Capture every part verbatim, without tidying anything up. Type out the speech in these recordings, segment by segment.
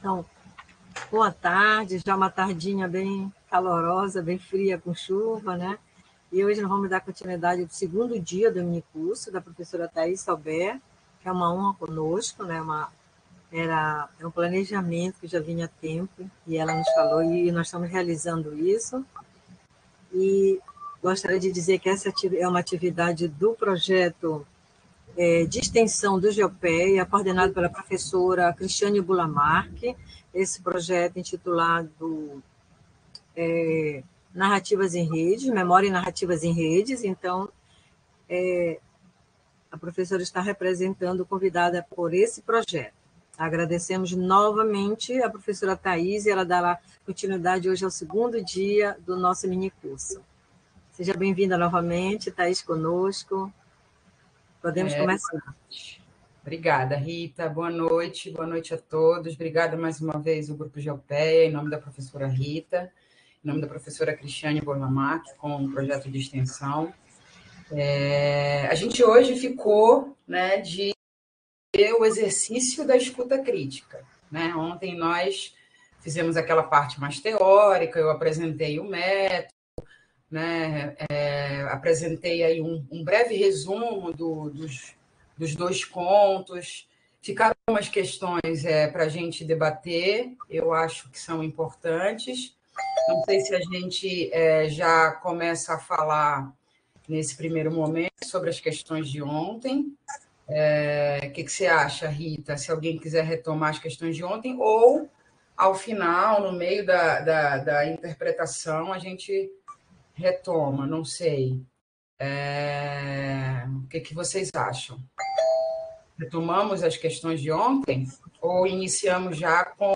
Então, boa tarde, já uma tardinha bem calorosa, bem fria, com chuva, né? E hoje nós vamos dar continuidade ao segundo dia do minicurso da professora Thaís Salber, que é uma honra conosco, né? Uma, era é um planejamento que já vinha há tempo, e ela nos falou, e nós estamos realizando isso. E gostaria de dizer que essa é uma atividade do projeto é, de extensão do GeoPEA, coordenado pela professora Cristiane Bulamarque, esse projeto intitulado é, Narrativas em Redes, Memória e Narrativas em Redes. Então, é, a professora está representando, convidada por esse projeto. Agradecemos novamente a professora Thaís, e ela dará continuidade hoje ao segundo dia do nosso minicurso. Seja bem-vinda novamente, Thaís, conosco. Podemos é, começar. Obrigada, Rita. Boa noite, boa noite a todos. Obrigada mais uma vez ao Grupo GeoPEA, em nome da professora Rita, em nome da professora Cristiane Borlamac, com o projeto de extensão. É, a gente hoje ficou, né, de ter o exercício da escuta crítica, né? Ontem nós fizemos aquela parte mais teórica, eu apresentei o método, né? É, apresentei aí um, um breve resumo do, dos, dos dois contos. Ficaram umas questões é, para a gente debater, eu acho que são importantes. Não sei se a gente é, já começa a falar nesse primeiro momento sobre as questões de ontem. É, o que, que você acha, Rita? Se alguém quiser retomar as questões de ontem, ou ao final, no meio da, da, da interpretação, a gente retoma, não sei. É... O que, que vocês acham? Retomamos as questões de ontem ou iniciamos já com,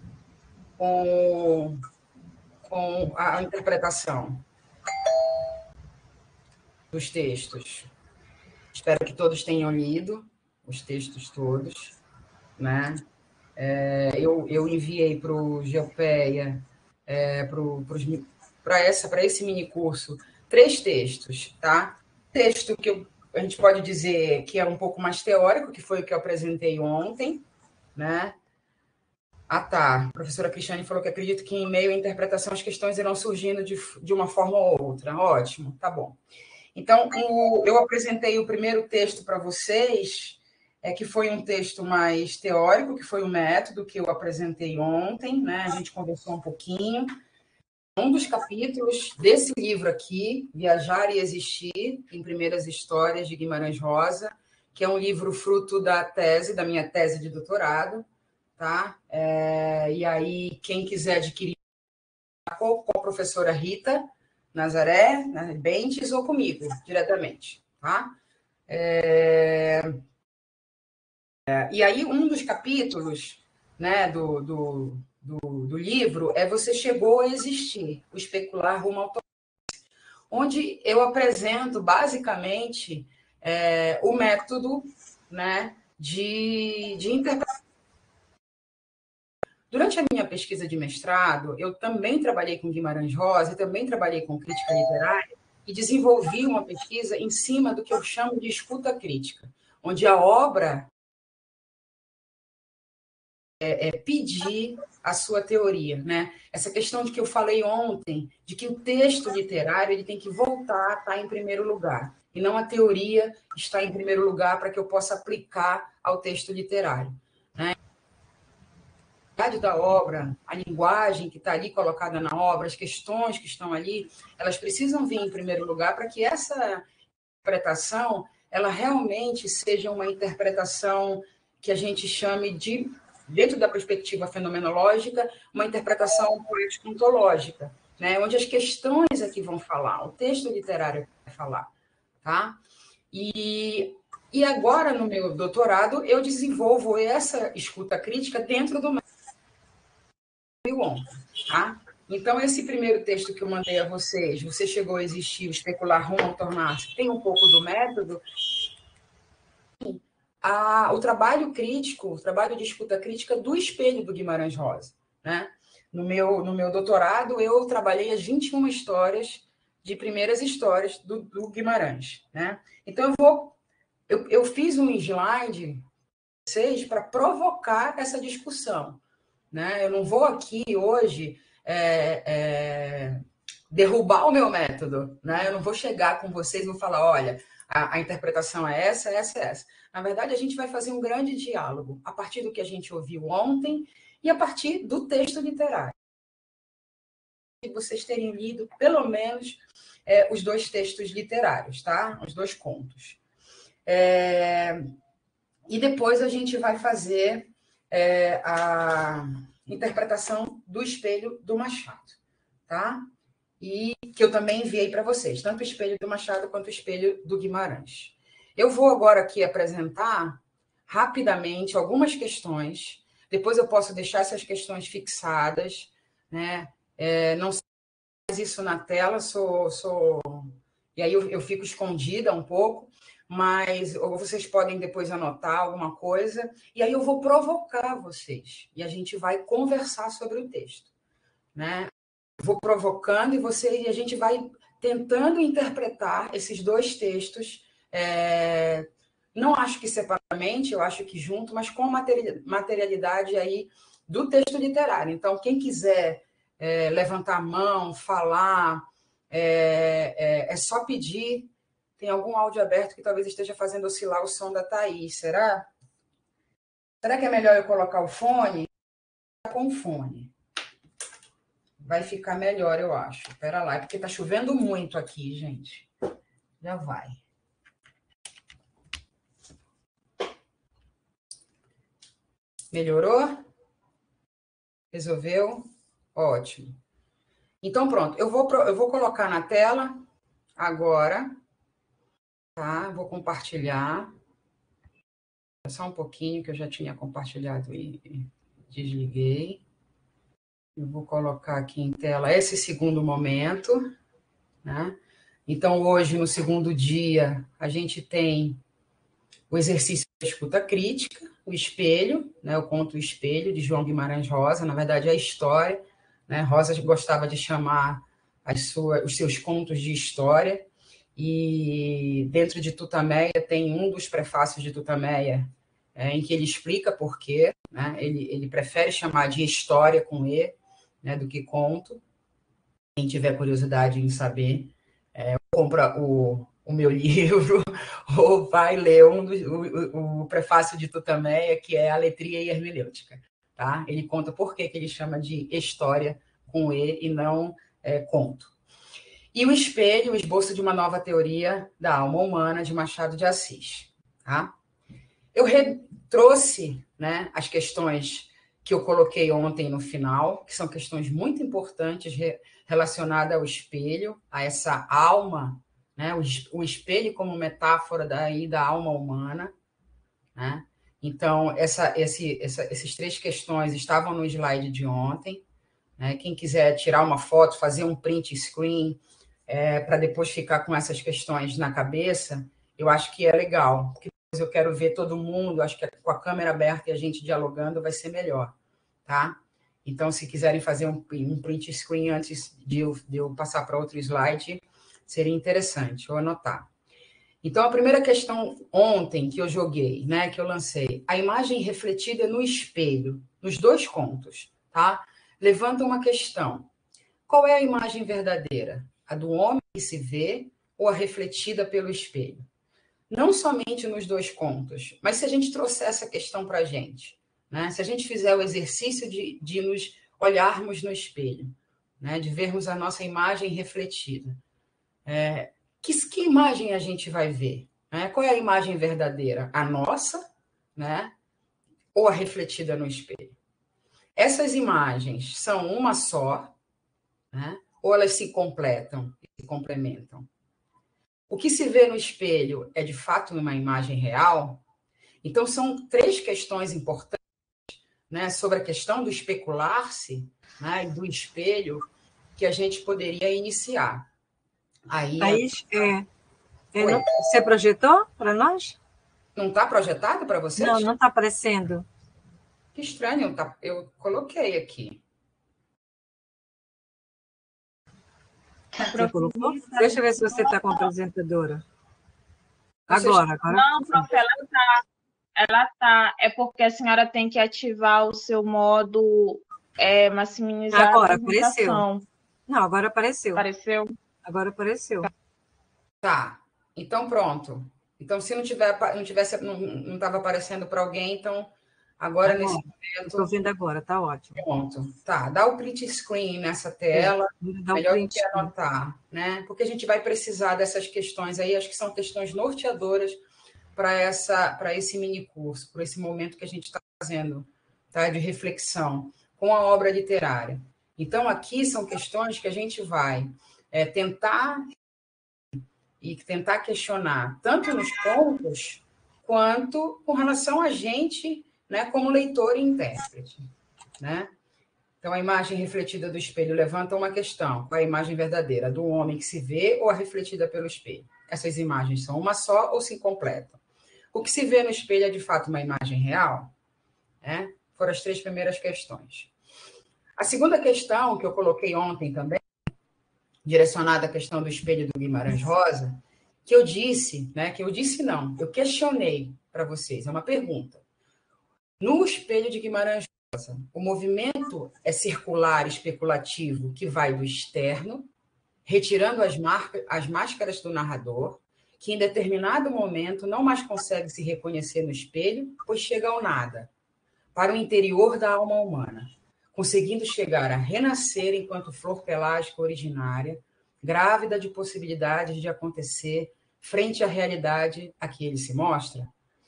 com, com a interpretação dos textos? Espero que todos tenham lido os textos todos, né? É, eu, eu enviei para o GeoPEA, é, para essa para esse mini curso, três textos, tá? Texto que eu, a gente pode dizer que é um pouco mais teórico, que foi o que eu apresentei ontem, né? Ah, tá. A professora Cristiane falou que acredito que em meio à interpretação as questões irão surgindo de, de uma forma ou outra. Ótimo, tá bom. Então, o, eu apresentei o primeiro texto para vocês, é, que foi um texto mais teórico, que foi o método que eu apresentei ontem, né? A gente conversou um pouquinho. Um dos capítulos desse livro aqui, Viajar e Existir, em Primeiras Histórias, de Guimarães Rosa, que é um livro fruto da tese, da minha tese de doutorado, tá? É, e aí, quem quiser adquirir com a professora Rita Nazaré, né, Bentes, ou comigo, diretamente, tá? É... E aí, um dos capítulos, né, do, do, do, do livro é Você Chegou a Existir, o Especular Rumo ao onde eu apresento, basicamente, é, o método, né, de, de interpretação. Durante a minha pesquisa de mestrado, eu também trabalhei com Guimarães Rosa, também trabalhei com crítica literária, e desenvolvi uma pesquisa em cima do que eu chamo de escuta crítica, onde a obra é, é pedir a sua teoria, né? Essa questão de que eu falei ontem, de que o texto literário ele tem que voltar a estar em primeiro lugar, e não a teoria está em primeiro lugar para que eu possa aplicar ao texto literário, né? A qualidade da obra, a linguagem que está ali colocada na obra, as questões que estão ali, elas precisam vir em primeiro lugar para que essa interpretação ela realmente seja uma interpretação que a gente chame de, dentro da perspectiva fenomenológica, uma interpretação poético-ontológica, né? Onde as questões aqui vão falar, o texto literário vai falar, tá? E, e agora, no meu doutorado, eu desenvolvo essa escuta crítica dentro do meu ontem, tá? Então, esse primeiro texto que eu mandei a vocês, Você Chegou a Existir, o Especular Rumo ao Tornar-se, tem um pouco do método. A, o trabalho crítico, o trabalho de escuta crítica do espelho do Guimarães Rosa, né? No meu, no meu doutorado, eu trabalhei as vinte e uma histórias de primeiras histórias do, do Guimarães, né? Então, eu vou... Eu, eu fiz um slide para provocar essa discussão, né? Eu não vou aqui hoje é, é, derrubar o meu método, né? Eu não vou chegar com vocês e vou falar, olha, a, a interpretação é essa, essa, essa. Na verdade, a gente vai fazer um grande diálogo a partir do que a gente ouviu ontem e a partir do texto literário. Vocês terem lido, pelo menos, é, os dois textos literários, tá? Os dois contos. É, e depois a gente vai fazer é, a interpretação do Espelho do Machado, tá? E que eu também enviei para vocês, tanto o Espelho do Machado quanto o Espelho do Guimarães. Eu vou agora aqui apresentar rapidamente algumas questões, depois eu posso deixar essas questões fixadas, né? É, não sei mais isso na tela, sou, sou... e aí eu, eu fico escondida um pouco, mas ou vocês podem depois anotar alguma coisa, e aí eu vou provocar vocês, e a gente vai conversar sobre o texto, né? Vou provocando e, você, e a gente vai tentando interpretar esses dois textos, é, não acho que separadamente, eu acho que junto, mas com materialidade aí do texto literário. Então, quem quiser é, levantar a mão, falar, é, é, é só pedir. Tem algum áudio aberto que talvez esteja fazendo oscilar o som da Thaís, será? Será que é melhor eu colocar o fone? Com o fone. Vai ficar melhor, eu acho. Espera lá, é porque tá chovendo muito aqui, gente. Já vai. Melhorou? Resolveu? Ótimo. Então, pronto. Eu vou, eu vou colocar na tela agora, tá? Vou compartilhar. Só um pouquinho, que eu já tinha compartilhado e desliguei. Eu vou colocar aqui em tela esse segundo momento, né? Então, hoje, no segundo dia, a gente tem o exercício da escuta crítica, o espelho, né? Eu conto o espelho, de João Guimarães Rosa, na verdade, é a história, né? Rosa gostava de chamar as suas, os seus contos de história, e dentro de Tutameia tem um dos prefácios de Tutameia, é, em que ele explica por quê, né? ele, ele prefere chamar de história com E, né, do que conto. Quem tiver curiosidade em saber, é, compra o, o meu livro ou vai ler um do, o, o prefácio de Tutameia, que é a Letria e Hermenêutica. Tá? Ele conta por que, que ele chama de história com E e não é, conto. E o espelho, o esboço de uma nova teoria da alma humana, de Machado de Assis. Tá? Eu re- trouxe, né, as questões que eu coloquei ontem no final, que são questões muito importantes re- relacionadas ao espelho, a essa alma, né, o, o espelho como metáfora daí da alma humana, né? Então, essa, esse, essa, essas três questões estavam no slide de ontem, né? Quem quiser tirar uma foto, fazer um print screen, é, para depois ficar com essas questões na cabeça, eu acho que é legal, porque depois eu quero ver todo mundo, acho que com a câmera aberta e a gente dialogando vai ser melhor, tá? Então, se quiserem fazer um, um print screen antes de eu, de eu passar para outro slide, seria interessante, eu anotar. Então, a primeira questão ontem que eu joguei, né, que eu lancei, a imagem refletida no espelho, nos dois contos, tá? Levanta uma questão. Qual é a imagem verdadeira? A do homem que se vê ou a refletida pelo espelho? Não somente nos dois contos, mas se a gente trouxer essa questão para a gente, né? Se a gente fizer o exercício de, de nos olharmos no espelho, né? De vermos a nossa imagem refletida, é, que, que imagem a gente vai ver? Né? Qual é a imagem verdadeira? A nossa, né? Ou a refletida no espelho? Essas imagens são uma só, né? Ou elas se completam, se complementam? O que se vê no espelho é de fato uma imagem real? Então, são três questões importantes, né, sobre a questão do especular-se, né, e do espelho, que a gente poderia iniciar. Aí, Thaís, é, é, não, você projetou para nós? não está projetado para Não, vocês? não está aparecendo. Que estranho, tá, eu coloquei aqui. Você colocou? Deixa eu ver se você está com a apresentadora. Vocês... Agora, agora. Não, prof, ela está ela tá. É porque a senhora tem que ativar o seu modo é, maximizar Agora a apareceu. apresentação. Não, agora apareceu. Apareceu? Agora apareceu. Tá. Então, pronto. Então, se não tiver, não tivesse, não, não estava aparecendo para alguém, então agora, Agora, nesse eu estou momento, vendo agora, tá ótimo. pronto. Tá, dá o print screen nessa É, tela, dá um melhor do print que screen. anotar, né? Porque a gente vai precisar dessas questões aí, acho que são questões norteadoras para essa, para esse mini curso, para esse momento que a gente está fazendo, tá? De reflexão com a obra literária. Então, aqui são questões que a gente vai é, tentar e tentar questionar, tanto nos pontos, quanto com relação a gente, né, como leitor e intérprete, né? Então, a imagem refletida do espelho levanta uma questão: qual é a imagem verdadeira, do homem que se vê ou a refletida pelo espelho? Essas imagens são uma só ou se completam? O que se vê no espelho é, de fato, uma imagem real? Né? Foram as três primeiras questões. A segunda questão, que eu coloquei ontem também, direcionada à questão do espelho do Guimarães Rosa, que eu disse, né, que eu disse não, eu questionei para vocês, é uma pergunta. No espelho de Guimarães Rosa, o movimento é circular especulativo que vai do externo, retirando as, marcas, as máscaras do narrador, que em determinado momento não mais consegue se reconhecer no espelho, pois chega ao nada, para o interior da alma humana, conseguindo chegar a renascer enquanto flor pelágica originária, grávida de possibilidades de acontecer frente à realidade a que ele se mostra.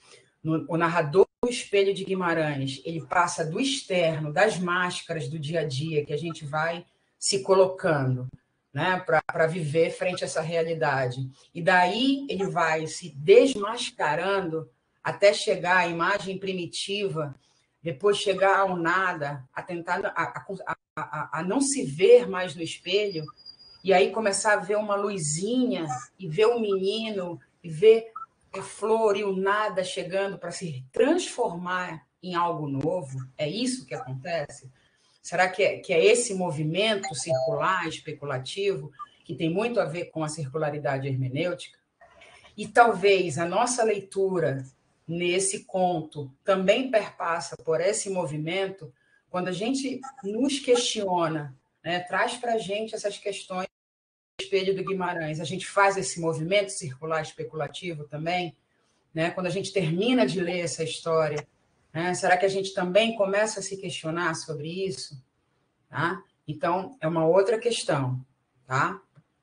O narrador do espelho de Guimarães, ele passa do externo, das máscaras do dia a dia que a gente vai se colocando, né, para viver frente a essa realidade. E daí ele vai se desmascarando até chegar à imagem primitiva, depois chegar ao nada, a tentar a, a, a, a não se ver mais no espelho, e aí começar a ver uma luzinha, e ver o menino, e ver a flor e o nada chegando para se transformar em algo novo. É isso que acontece? Será que é, que é esse movimento circular, especulativo, que tem muito a ver com a circularidade hermenêutica? E talvez a nossa leitura nesse conto também perpassa por esse movimento, quando a gente nos questiona, né, traz para a gente essas questões do espelho do Guimarães, a gente faz esse movimento circular especulativo também, né, quando a gente termina de ler essa história, né, será que a gente também começa a se questionar sobre isso? Tá? Então, é uma outra questão. Tá?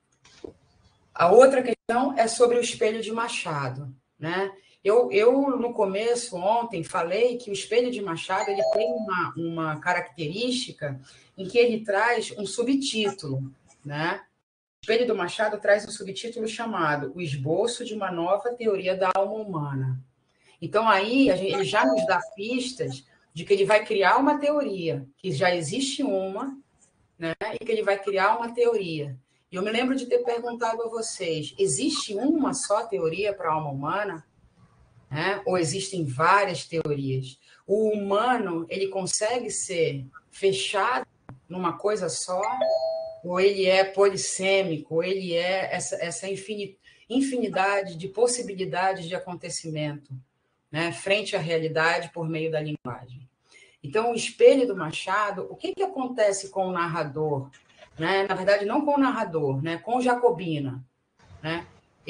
A outra questão é sobre o espelho de Machado. Né? Eu, eu, no começo, ontem, falei que o espelho de Machado ele tem uma, uma característica em que ele traz um subtítulo. Né? O espelho do Machado traz um subtítulo chamado O Esboço de uma Nova Teoria da Alma Humana. Então, aí, a gente, ele já nos dá pistas de que ele vai criar uma teoria, que já existe uma, né? E que ele vai criar uma teoria. E eu me lembro de ter perguntado a vocês, existe uma só teoria para a alma humana? Né? Ou existem várias teorias? O humano, ele consegue ser fechado numa coisa só? Ou ele é polissêmico? Ou ele é essa, essa infinidade de possibilidades de acontecimento, né? Frente à realidade por meio da linguagem? Então, o espelho do Machado, o que, que acontece com o narrador? Né? Na verdade, não com o narrador, né? Com o Jacobina. Né?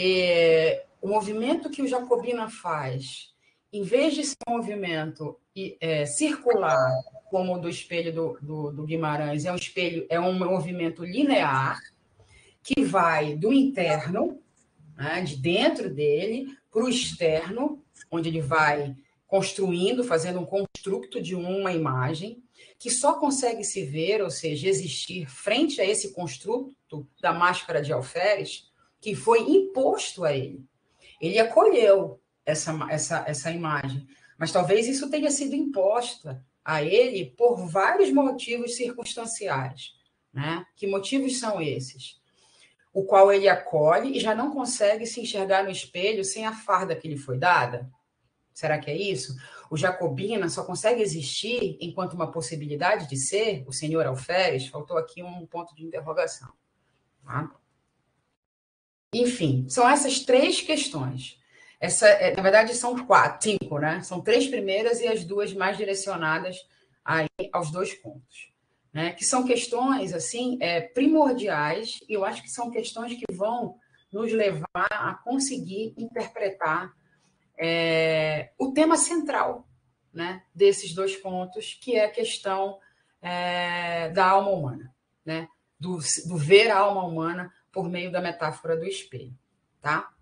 E, o movimento que o Jacobina faz, em vez de ser um movimento é, circular, como o do espelho do, do, do Guimarães, é um espelho, é um movimento linear, que vai do interno, né? De dentro dele, para o externo, onde ele vai construindo, fazendo um construto de uma imagem, que só consegue se ver, ou seja, existir frente a esse construto da máscara de alferes, que foi imposto a ele. Ele acolheu essa, essa, essa imagem, mas talvez isso tenha sido imposta a ele por vários motivos circunstanciais. Né? Que motivos são esses? O qual ele acolhe e já não consegue se enxergar no espelho sem a farda que lhe foi dada? Será que é isso? O Jacobina só consegue existir enquanto uma possibilidade de ser o senhor alferes? Faltou aqui um ponto de interrogação. Tá? Enfim, são essas três questões. essa, é, na verdade, são quatro, cinco, né? São três primeiras e as duas mais direcionadas aí aos dois contos, né? Que são questões, assim, é, primordiais, e eu acho que são questões que vão nos levar a conseguir interpretar é, o tema central, né, desses dois contos, que é a questão é, da alma humana, né? Do, do ver a alma humana por meio da metáfora do espelho, tá?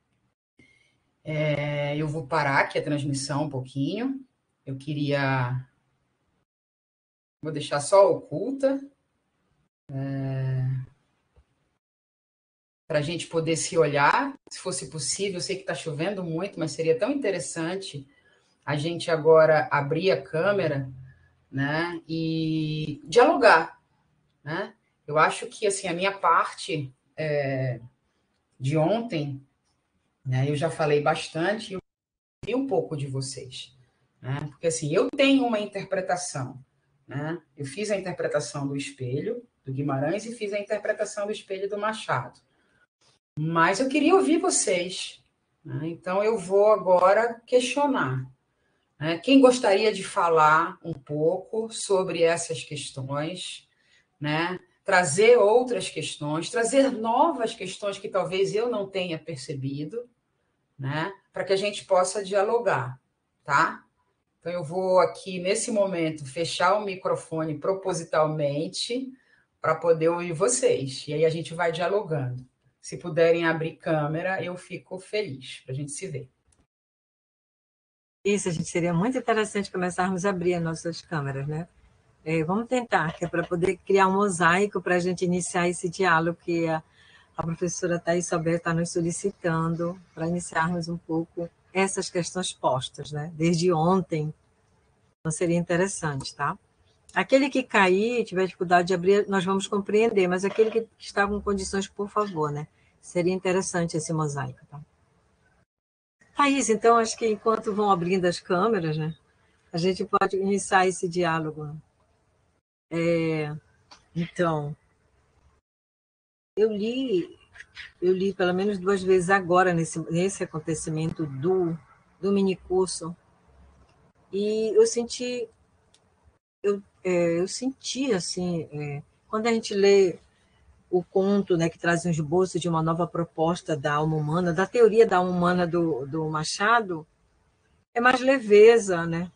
É, eu vou parar aqui a transmissão um pouquinho. Eu queria... Vou deixar só oculta. É, para a gente poder se olhar, se fosse possível. Eu sei que está chovendo muito, mas seria tão interessante a gente agora abrir a câmera, né, e dialogar, né? Eu acho que, assim, a minha parte é, de ontem, né, eu já falei bastante, eu vi um pouco de vocês, né? Porque, assim, eu tenho uma interpretação, né? Eu fiz a interpretação do espelho, do Guimarães, e fiz a interpretação do espelho do Machado. Mas eu queria ouvir vocês, né? Então eu vou agora questionar, né? Quem gostaria de falar um pouco sobre essas questões, né? Trazer outras questões, trazer novas questões que talvez eu não tenha percebido, né? Para que a gente possa dialogar, tá? Então eu vou aqui, nesse momento, fechar o microfone propositalmente para poder ouvir vocês. E aí a gente vai dialogando. Se puderem abrir câmera, eu fico feliz para a gente se ver. Isso, a gente seria muito interessante começarmos a abrir as nossas câmeras, né? É, vamos tentar, que é para poder criar um mosaico para a gente iniciar esse diálogo que a, a professora Thaís Sauber está nos solicitando para iniciarmos um pouco essas questões postas, né? Desde ontem, então seria interessante, tá? Aquele que cair, tiver dificuldade de abrir, nós vamos compreender, mas aquele que está com condições, por favor, né? Seria interessante esse mosaico, tá? Thaís, então, acho que enquanto vão abrindo as câmeras, né? A gente pode iniciar esse diálogo. É, então, eu li, eu li pelo menos duas vezes agora nesse, nesse acontecimento do, do minicurso, e eu senti, eu, é, eu senti assim, é, quando a gente lê o conto, né, que traz um esboço de uma nova proposta da alma humana, da teoria da alma humana do, do Machado, é mais leveza, né?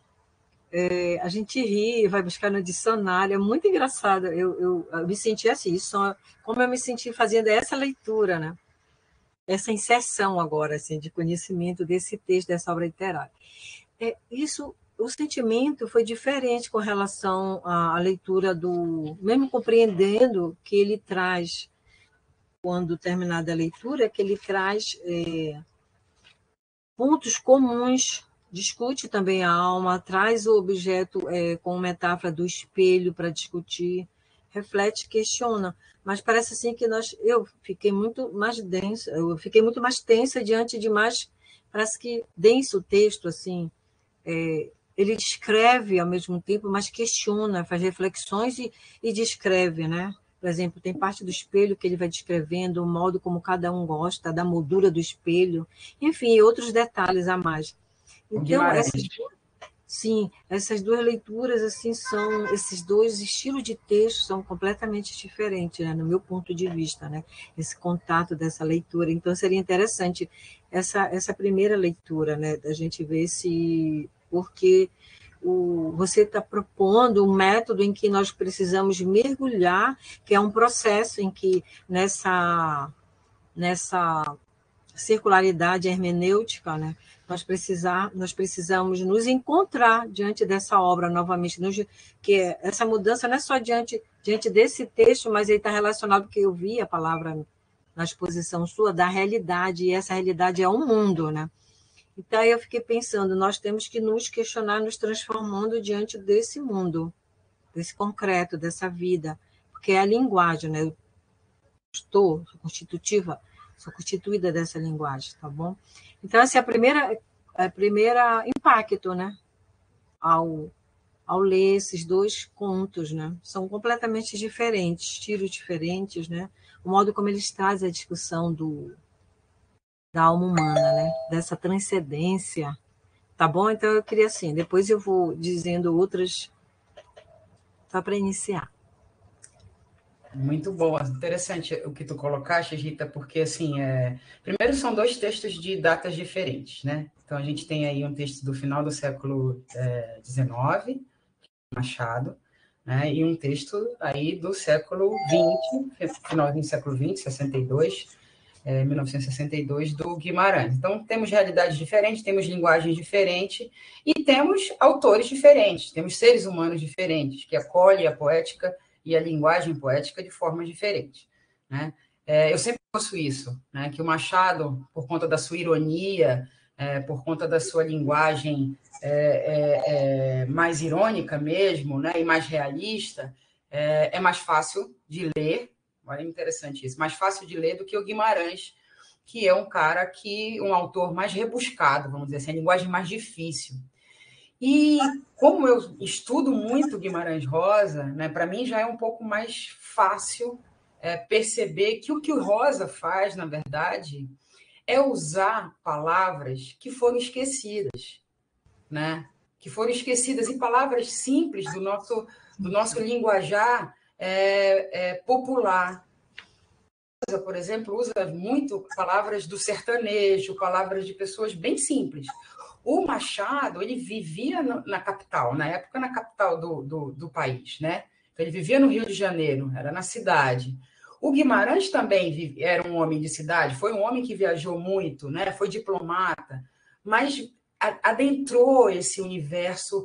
É, a gente ri, vai buscar no dicionário, é muito engraçado. Eu, eu, eu me senti assim, só, como eu me senti fazendo essa leitura, né? Essa inserção agora, assim, de conhecimento desse texto, dessa obra literária. É, isso, o sentimento foi diferente com relação à, à leitura do, mesmo compreendendo que ele traz, quando terminada a leitura, que ele traz é, pontos comuns, discute também a alma, traz o objeto é, com metáfora do espelho para discutir, reflete, questiona, mas parece assim que nós, eu fiquei muito mais densa, eu fiquei muito mais tensa diante de mais, parece que denso o texto, assim, é, ele descreve ao mesmo tempo, mas questiona, faz reflexões e, e descreve, né? Por exemplo, tem parte do espelho que ele vai descrevendo, o modo como cada um gosta, da moldura do espelho, enfim, outros detalhes a mais. Então, essas, sim, essas duas leituras, assim, são, esses dois estilos de texto são completamente diferentes, né, no meu ponto de vista, né, esse contato dessa leitura. Então, seria interessante essa, essa primeira leitura, né, da gente ver se, porque o, você está propondo um método em que nós precisamos mergulhar, que é um processo em que nessa, nessa circularidade hermenêutica, né, nós, precisar, nós precisamos nos encontrar diante dessa obra novamente, nos, que é, essa mudança não é só diante, diante desse texto, mas ele está relacionado, porque eu vi a palavra na exposição sua, da realidade, e essa realidade é o mundo, né? Então, eu fiquei pensando, nós temos que nos questionar, nos transformando diante desse mundo, desse concreto, dessa vida, porque é a linguagem, né? Eu estou sou constitutiva, sou constituída dessa linguagem, tá bom? Então, essa é a primeira, a primeira impacto, né? Ao, ao ler esses dois contos, né? São completamente diferentes, estilos diferentes, né? O modo como eles trazem a discussão do da alma humana, né? Dessa transcendência, tá bom? Então eu queria assim, depois eu vou dizendo outras, só para iniciar. Muito boa, interessante o que tu colocaste, Rita, porque assim, é... primeiro são dois textos de datas diferentes, né? Então a gente tem aí um texto do final do século dezenove, Machado, né? E um texto aí do século vinte, finalzinho do século vinte, sessenta e dois, é, mil novecentos e sessenta e dois, do Guimarães. Então temos realidades diferentes, temos linguagens diferentes e temos autores diferentes, temos seres humanos diferentes que acolhem a poética e a linguagem poética de formas diferentes, né? É, eu sempre ouço isso, né? Que o Machado, por conta da sua ironia, é, por conta da sua linguagem é, é, é, mais irônica mesmo, né? E mais realista, é, é mais fácil de ler. Olha, interessante isso, mais fácil de ler do que o Guimarães, que é um cara que um autor mais rebuscado, vamos dizer assim, a linguagem mais difícil. E como eu estudo muito Guimarães Rosa, né, para mim já é um pouco mais fácil é, perceber que o que o Rosa faz, na verdade, é usar palavras que foram esquecidas, né? Que foram esquecidas, e palavras simples do nosso, do nosso linguajar é, é, popular. Por exemplo, usa muito palavras do sertanejo, palavras de pessoas bem simples. O Machado, ele vivia na capital, na época na capital do, do, do país, né? Então, ele vivia no Rio de Janeiro, era na cidade. O Guimarães também era um homem de cidade, foi um homem que viajou muito, né? Foi diplomata, mas adentrou esse universo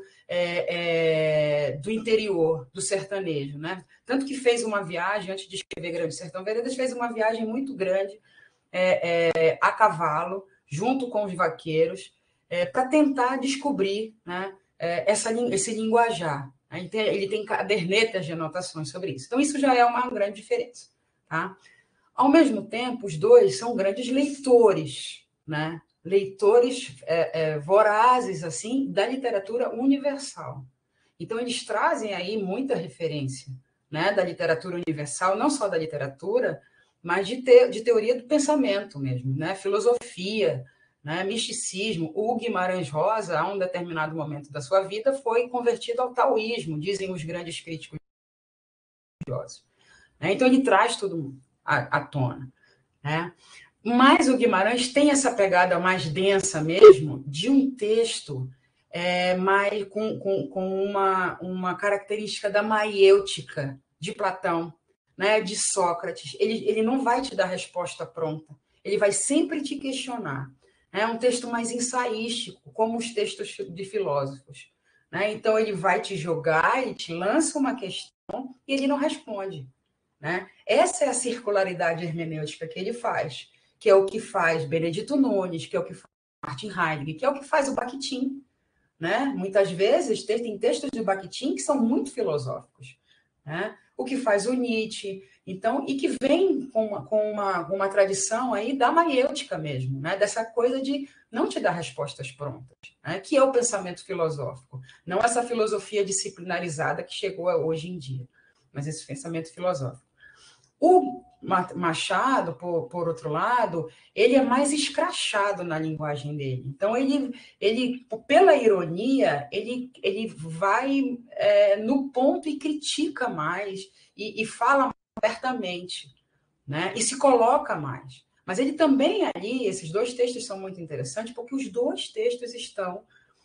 é, é, do interior, do sertanejo, né? Tanto que fez uma viagem, antes de escrever Grande Sertão Veredas, fez uma viagem muito grande é, é, a cavalo, junto com os vaqueiros, é, para tentar descobrir, né, é, essa, esse linguajar. Ele tem, ele tem cadernetas de anotações sobre isso. Então, isso já é uma grande diferença. Tá? Ao mesmo tempo, os dois são grandes leitores, né? Leitores é, é, vorazes assim da literatura universal. Então, eles trazem aí muita referência, né, da literatura universal, não só da literatura, mas de, te, de teoria do pensamento mesmo, né? Filosofia, né? Misticismo. O Guimarães Rosa, a um determinado momento da sua vida, foi convertido ao taoísmo, dizem os grandes críticos religiosos. Então, ele traz tudo à, à tona, né? Mas o Guimarães tem essa pegada mais densa mesmo de um texto é, mais, com, com, com uma, uma característica da maiêutica de Platão, né, de Sócrates. Ele, ele não vai te dar resposta pronta, ele vai sempre te questionar. É um texto mais ensaístico, como os textos de filósofos. Né? Então, ele vai te jogar, ele te lança uma questão e ele não responde. Né? Essa é a circularidade hermenêutica que ele faz, que é o que faz Benedito Nunes, que é o que faz Martin Heidegger, que é o que faz o Bakhtin. Né? Muitas vezes tem textos do Bakhtin que são muito filosóficos. Né? O que faz o Nietzsche, então, e que vem com uma, com uma, uma tradição aí da maiêutica mesmo, né? Dessa coisa de não te dar respostas prontas, né? Que é o pensamento filosófico, não essa filosofia disciplinarizada que chegou hoje em dia, mas esse pensamento filosófico. O Machado, por, por outro lado, ele é mais escrachado na linguagem dele. Então, ele, ele pela ironia, ele, ele vai é, no ponto e critica mais, e, e fala mais abertamente, né? E se coloca mais. Mas ele também ali, esses dois textos são muito interessantes, porque os dois textos estão,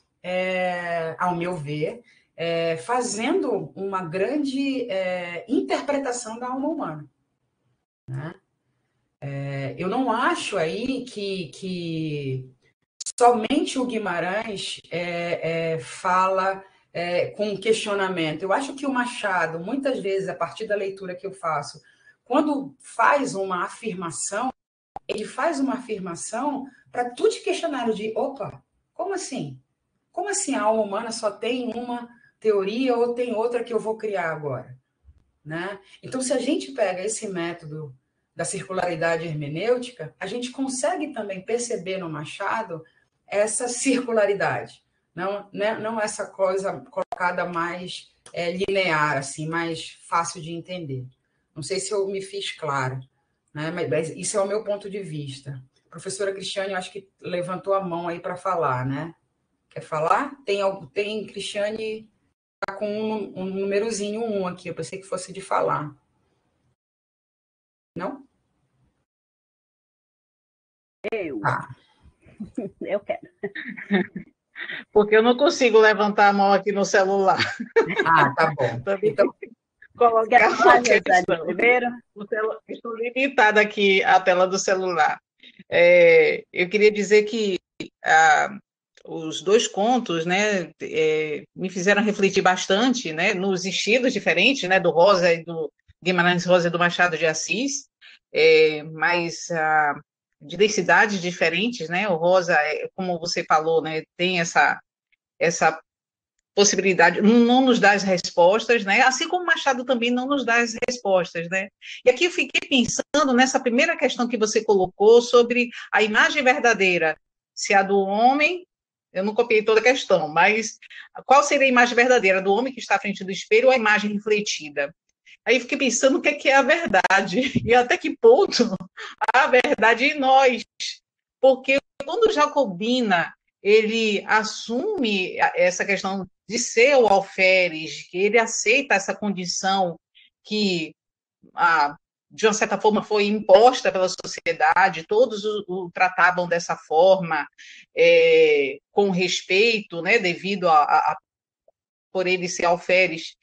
é, ao meu ver, é, fazendo uma grande é, interpretação da alma humana. Né? É, eu não acho aí que, que somente o Guimarães é, é, fala é, com questionamento. Eu acho que o Machado, muitas vezes, a partir da leitura que eu faço, quando faz uma afirmação, ele faz uma afirmação para tu te questionar de, opa, como assim? Como assim a alma humana só tem uma teoria ou tem outra que eu vou criar agora? Né? Então, se a gente pega esse método da circularidade hermenêutica, a gente consegue também perceber no Machado essa circularidade, não, né? Não essa coisa colocada mais é, linear, assim, mais fácil de entender. Não sei se eu me fiz clara, né? Mas isso é o meu ponto de vista. professora Cristiane, eu acho que levantou a mão aí para falar, né? Quer falar? Tem, tem Cristiane tá com um, um númerozinho um aqui, eu pensei que fosse de falar. Não? Eu. Ah. Eu quero. Porque eu não consigo levantar a mão aqui no celular. Ah, tá bom. Então, colocar uma questão. Primeiro? Estou limitada aqui à tela do celular. É, eu queria dizer que ah, os dois contos, né, é, me fizeram refletir bastante, né, nos estilos diferentes, né, do Rosa e do Guimarães Rosa e do Machado de Assis, é, mas ah, de densidades diferentes, né? O Rosa, como você falou, né, tem essa essa possibilidade, não nos dá as respostas, né? Assim como Machado também não nos dá as respostas, né? E aqui eu fiquei pensando nessa primeira questão que você colocou sobre a imagem verdadeira, se a do homem, eu não copiei toda a questão, mas qual seria a imagem verdadeira, do homem que está à frente do espelho ou a imagem refletida? Aí eu fiquei pensando o que é, que é a verdade e até que ponto a verdade em nós, porque quando o Jacobina ele assume essa questão de ser o alferes, que ele aceita essa condição que, ah, de uma certa forma, foi imposta pela sociedade, todos o, o tratavam dessa forma, é, com respeito, né, devido a, a, a por ele ser alferes.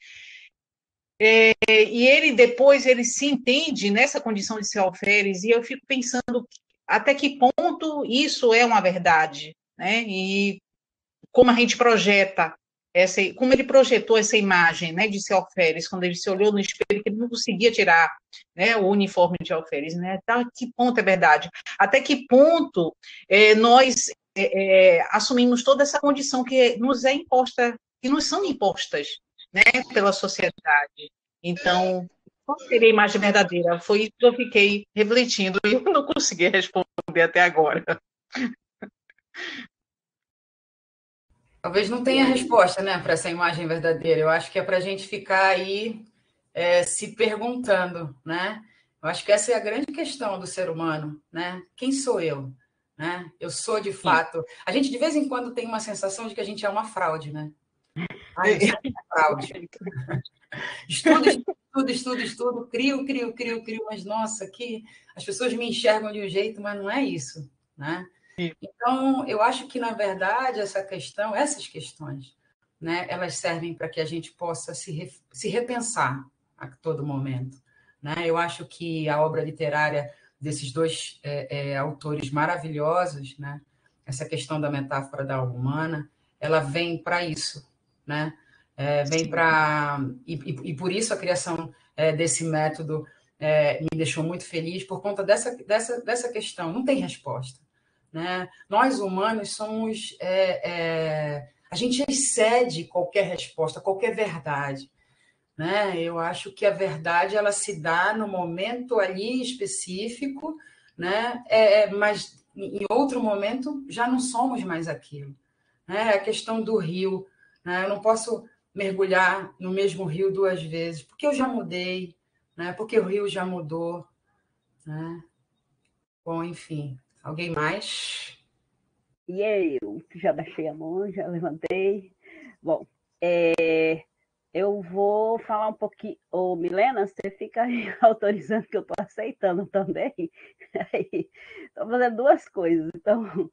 É, e ele depois ele se entende nessa condição de ser alferes, e eu fico pensando até que ponto isso é uma verdade, né? E como a gente projeta essa, como ele projetou essa imagem, né, de ser alferes, quando ele se olhou no espelho, que ele não conseguia tirar, né, o uniforme de alferes, né? Até que ponto é verdade? Até que ponto é, nós é, é, assumimos toda essa condição que nos é imposta, que nos são impostas, né, pela sociedade? Então, qual seria a imagem verdadeira? Foi isso que eu fiquei refletindo e eu não consegui responder até agora. Talvez não tenha resposta, né, para essa imagem verdadeira. Eu acho que é para a gente ficar aí é, se perguntando, né? Eu acho que essa é a grande questão do ser humano, né? Quem sou eu? Né? Eu sou de fato. A gente de vez em quando tem uma sensação de que a gente é uma fraude, né? Ai, eu sou uma fraude. Estudo, estudo, estudo, estudo, crio, crio, crio, crio, mas nossa, que as pessoas me enxergam de um jeito, mas não é isso, né? Então, eu acho que, na verdade, essa questão, essas questões, né, elas servem para que a gente possa se, re, se repensar a todo momento. Né? Eu acho que a obra literária desses dois é, é, autores maravilhosos, né, essa questão da metáfora da alma humana, ela vem para isso, né? É, vem para... E, e, e por isso a criação é, desse método é, me deixou muito feliz, por conta dessa, dessa, dessa questão. Não tem resposta. Né? Nós, humanos, somos... É, é, a gente excede qualquer resposta, qualquer verdade. Né? Eu acho que a verdade ela se dá no momento ali específico, né? É, mas em outro momento já não somos mais aquilo. Né? A questão do rio. Né? Eu não posso mergulhar no mesmo rio duas vezes, porque eu já mudei, né? Porque o rio já mudou. Né? Bom, enfim. Alguém mais? E eu, que já baixei a mão, já levantei. Bom, é, eu vou falar um pouquinho. Ô, Milena, você fica aí autorizando que eu estou aceitando também. Estou fazendo duas coisas. Então,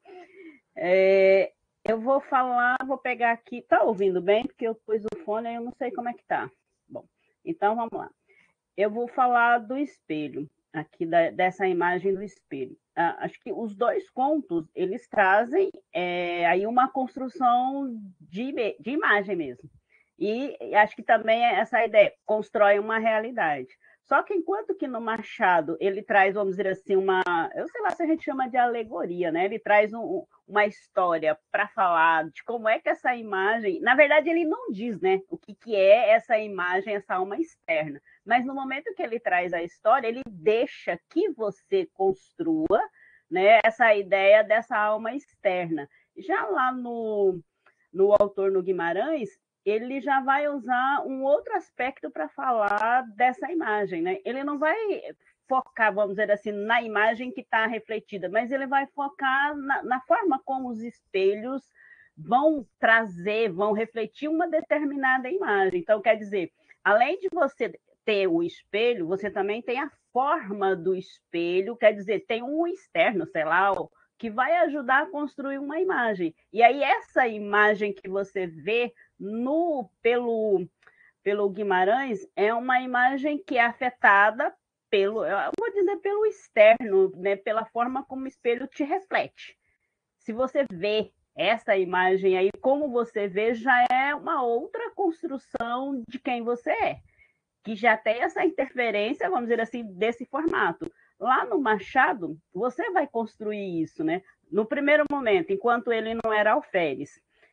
é, eu vou falar, vou pegar aqui. Tá ouvindo bem? Porque eu pus o fone e eu não sei como é que tá. Bom, então vamos lá. Eu vou falar do espelho, aqui da, dessa imagem do espelho. Ah, acho que os dois contos, eles trazem é, aí uma construção de, de imagem mesmo. E acho que também essa ideia constrói uma realidade. Só que enquanto que no Machado ele traz, vamos dizer assim, uma, eu sei lá se a gente chama de alegoria, né? Ele traz um, uma história para falar de como é que essa imagem, na verdade ele não diz, né, o que, que é essa imagem, essa alma externa. Mas no momento que ele traz a história, ele deixa que você construa, né, essa ideia dessa alma externa. Já lá no, no autor, no Guimarães, ele já vai usar um outro aspecto para falar dessa imagem. Né? Ele não vai focar, vamos dizer assim, na imagem que está refletida, mas ele vai focar na, na forma como os espelhos vão trazer, vão refletir uma determinada imagem. Então, quer dizer, além de você ter o espelho, você também tem a forma do espelho, quer dizer, tem um externo, sei lá, que vai ajudar a construir uma imagem. E aí, essa imagem que você vê no, pelo, pelo Guimarães é uma imagem que é afetada pelo, eu vou dizer, pelo externo, né, pela forma como o espelho te reflete. Se você vê essa imagem aí, como você vê, já é uma outra construção de quem você é, que já tem essa interferência, vamos dizer assim, desse formato. Lá no Machado, você vai construir isso, né? No primeiro momento, enquanto ele não era alferes,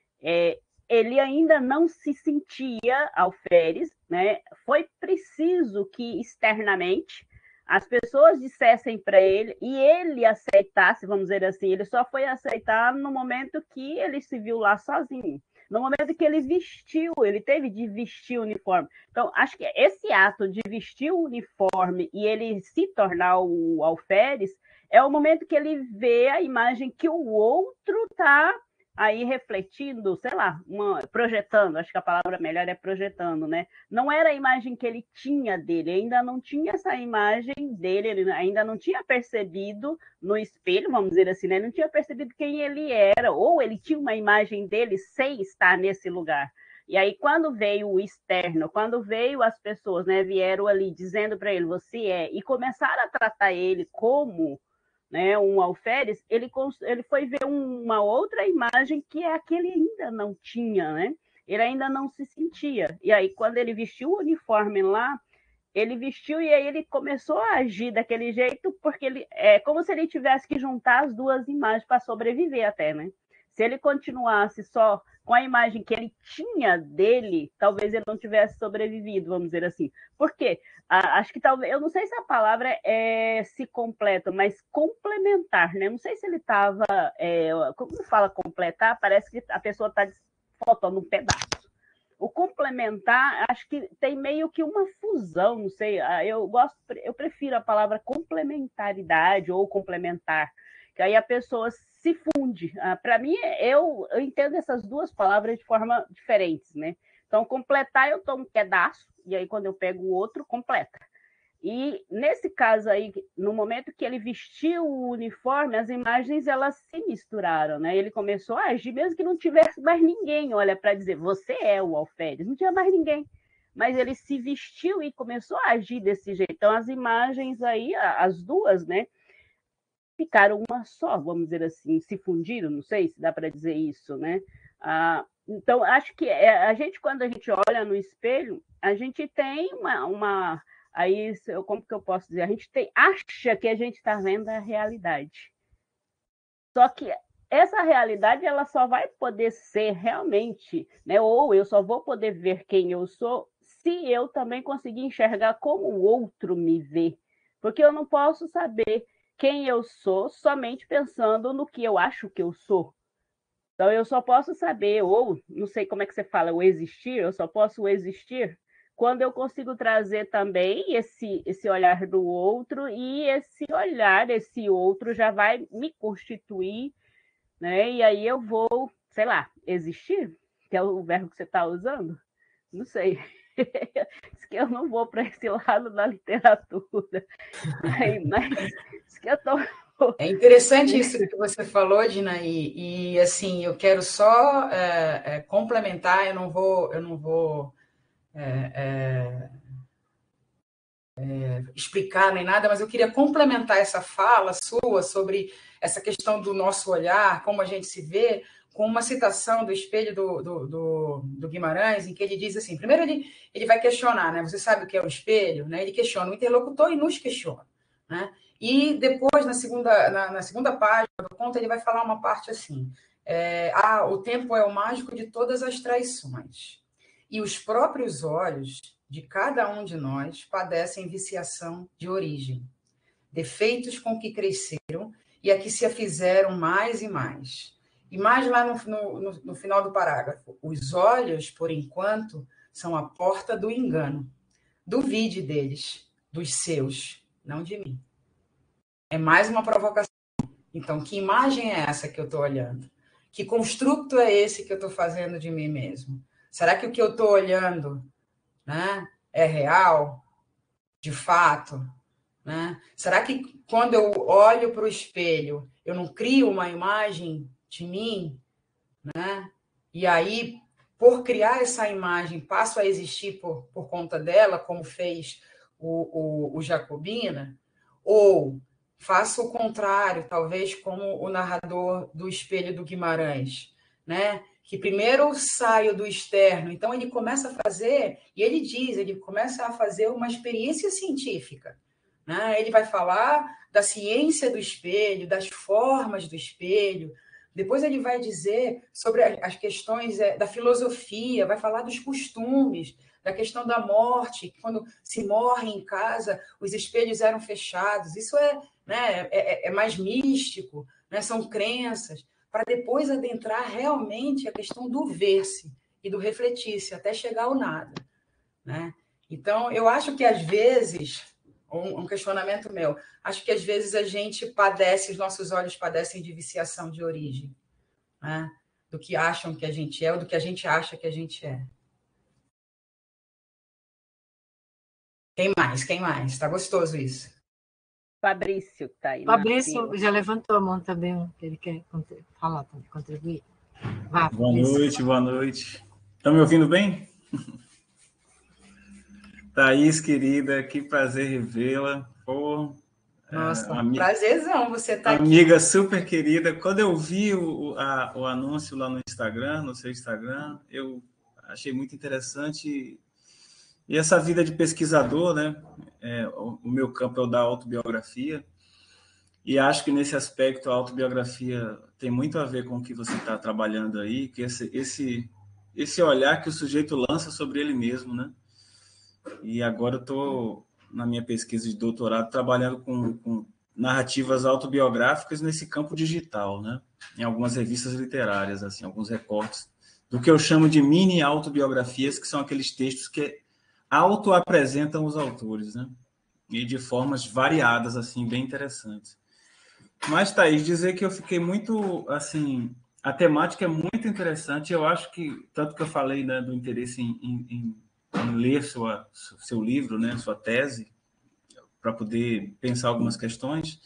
é, ele ainda não se sentia alferes, né? Foi preciso que externamente as pessoas dissessem para ele e ele aceitasse, vamos dizer assim, ele só foi aceitar no momento que ele se viu lá sozinho, no momento que ele vestiu, ele teve de vestir o uniforme. Então, acho que esse ato de vestir o uniforme e ele se tornar o alferes é o momento que ele vê a imagem que o outro está aí refletindo, sei lá, uma, projetando, acho que a palavra melhor é projetando, né? Não era a imagem que ele tinha dele, ainda não tinha essa imagem dele, ele ainda não tinha percebido no espelho, vamos dizer assim, né? Ele não tinha percebido quem ele era, ou ele tinha uma imagem dele sem estar nesse lugar. E aí, quando veio o externo, quando veio as pessoas, né, vieram ali dizendo para ele, você é, e começaram a tratar ele como, né, um alferes, ele, ele foi ver uma outra imagem que é a que ele ainda não tinha, né? Ele ainda não se sentia. E aí, quando ele vestiu o uniforme lá, ele vestiu e aí ele começou a agir daquele jeito, porque ele é como se ele tivesse que juntar as duas imagens para sobreviver até, né? Se ele continuasse só com a imagem que ele tinha dele, talvez ele não tivesse sobrevivido, vamos dizer assim. Por quê? Ah, acho que talvez, eu não sei se a palavra é se completa, mas complementar, né? Não sei se ele estava, é, como fala completar, parece que a pessoa está faltando um pedaço. O complementar, acho que tem meio que uma fusão, não sei, eu gosto, eu prefiro a palavra complementaridade ou complementar, que aí a pessoa se funde. Ah, para mim, eu, eu entendo essas duas palavras de forma diferentes, né? Então, completar, eu tomo um pedaço, e aí quando eu pego o outro, completa. E nesse caso aí, no momento que ele vestiu o uniforme, as imagens elas se misturaram, né? Ele começou a agir, mesmo que não tivesse mais ninguém, olha, para dizer, você é o alferes, não tinha mais ninguém. Mas ele se vestiu e começou a agir desse jeito. Então, as imagens aí, as duas, né? Ficaram uma só, vamos dizer assim, se fundiram, não sei se dá para dizer isso, né? Ah, então, acho que a gente, quando a gente olha no espelho, a gente tem uma... uma aí, como que eu posso dizer? A gente tem, acha que a gente está vendo a realidade. Só que essa realidade, ela só vai poder ser realmente, né? Ou eu só vou poder ver quem eu sou se eu também conseguir enxergar como o outro me vê. Porque eu não posso saber quem eu sou somente pensando no que eu acho que eu sou. Então, eu só posso saber, ou não sei como é que você fala, o existir, eu só posso existir quando eu consigo trazer também esse, esse olhar do outro, e esse olhar, esse outro já vai me constituir, né? E aí eu vou, sei lá, existir, que é o verbo que você está usando? Não sei. Diz que eu não vou para esse lado da literatura. Mas, mas que eu tô... É interessante isso que você falou, Dina, e, e assim, eu quero só é, é, complementar, eu não vou, eu não vou é, é, é, explicar nem nada, mas eu queria complementar essa fala sua sobre essa questão do nosso olhar, como a gente se vê, com uma citação do Espelho do, do, do, do Guimarães, em que ele diz assim, primeiro ele, ele vai questionar, né? Você sabe o que é o espelho? Né? Ele questiona o interlocutor e nos questiona, né? E depois, na segunda, na, na segunda página do conto, ele vai falar uma parte assim, é, ah, o tempo é o mágico de todas as traições, e os próprios olhos de cada um de nós padecem viciação de origem, defeitos com que cresceram e a que se afizeram mais e mais. E mais lá no, no, no final do parágrafo, os olhos, por enquanto, são a porta do engano. Duvide deles, dos seus, não de mim. É mais uma provocação. Então, que imagem é essa que eu estou olhando? Que construto é esse que eu estou fazendo de mim mesmo? Será que o que eu estou olhando, né, é real? De fato? Né? Será que quando eu olho para o espelho, eu não crio uma imagem de mim? Né? E aí, por criar essa imagem, passo a existir por, por conta dela, como fez o, o, o Jacobina? Ou faço o contrário, talvez como o narrador do Espelho do Guimarães, né? Que primeiro eu saio do externo, então ele começa a fazer, e ele diz, ele começa a fazer uma experiência científica. Né? Ele vai falar da ciência do espelho, das formas do espelho, depois ele vai dizer sobre as questões da filosofia, vai falar dos costumes, da questão da morte, quando se morre em casa, os espelhos eram fechados. Isso é, né, é, é mais místico, né? São crenças, para depois adentrar realmente a questão do ver-se e do refletir-se, até chegar ao nada. Né? Então, eu acho que, às vezes, um, um questionamento meu, acho que, às vezes, a gente padece, os nossos olhos padecem de viciação de origem, né? Do que acham que a gente é ou do que a gente acha que a gente é. Quem mais? Quem mais? Está gostoso isso. Fabrício está aí. Fabrício já levantou a mão também, que ele quer falar também, contribuir. Vá, boa noite, boa noite. Estão me ouvindo bem? Thaís, querida, que prazer revê-la. Oh, Nossa, é, ami... prazerzão você estar tá aqui. Amiga super querida. Quando eu vi o, a, o anúncio lá no Instagram, no seu Instagram, eu achei muito interessante. E essa vida de pesquisador, né? É, o, o meu campo é o da autobiografia. E acho que nesse aspecto a autobiografia tem muito a ver com o que você está trabalhando aí, que esse, esse, esse olhar que o sujeito lança sobre ele mesmo, né? E agora eu estou, na minha pesquisa de doutorado, trabalhando com, com narrativas autobiográficas nesse campo digital, né? Em algumas revistas literárias, assim, alguns recortes do que eu chamo de mini autobiografias, que são aqueles textos que autoapresentam os autores, né? E de formas variadas, assim, bem interessantes. Mas, Thaís, dizer que eu fiquei muito, assim, a temática é muito interessante, eu acho que, tanto que eu falei, né, do interesse em, em, em ler sua, seu livro, né, sua tese, para poder pensar algumas questões,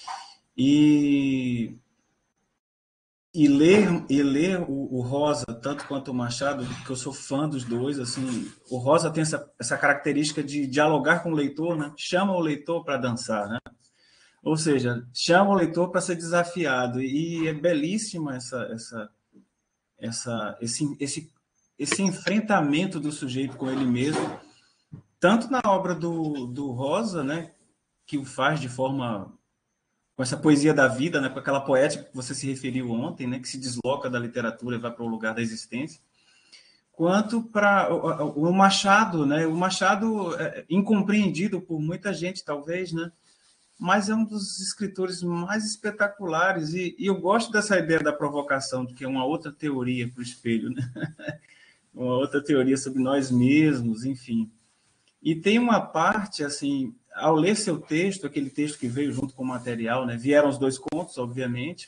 e, e ler, e ler o, o Rosa, tanto quanto o Machado, que eu sou fã dos dois, assim, o Rosa tem essa, essa característica de dialogar com o leitor, né, chama o leitor para dançar, né? Ou seja, chama o leitor para ser desafiado. E é belíssima essa, essa, essa, esse, esse, esse enfrentamento do sujeito com ele mesmo, tanto na obra do, do Rosa, né, que o faz de forma... com essa poesia da vida, né, com aquela poética que você se referiu ontem, né, que se desloca da literatura e vai para o lugar da existência, quanto para o, o Machado, né, o Machado é incompreendido por muita gente, talvez, né, mas é um dos escritores mais espetaculares, e, e eu gosto dessa ideia da provocação, de que é uma outra teoria para o espelho, né? Uma outra teoria sobre nós mesmos, enfim. E tem uma parte, assim, ao ler seu texto, aquele texto que veio junto com o material, né? Vieram os dois contos, obviamente,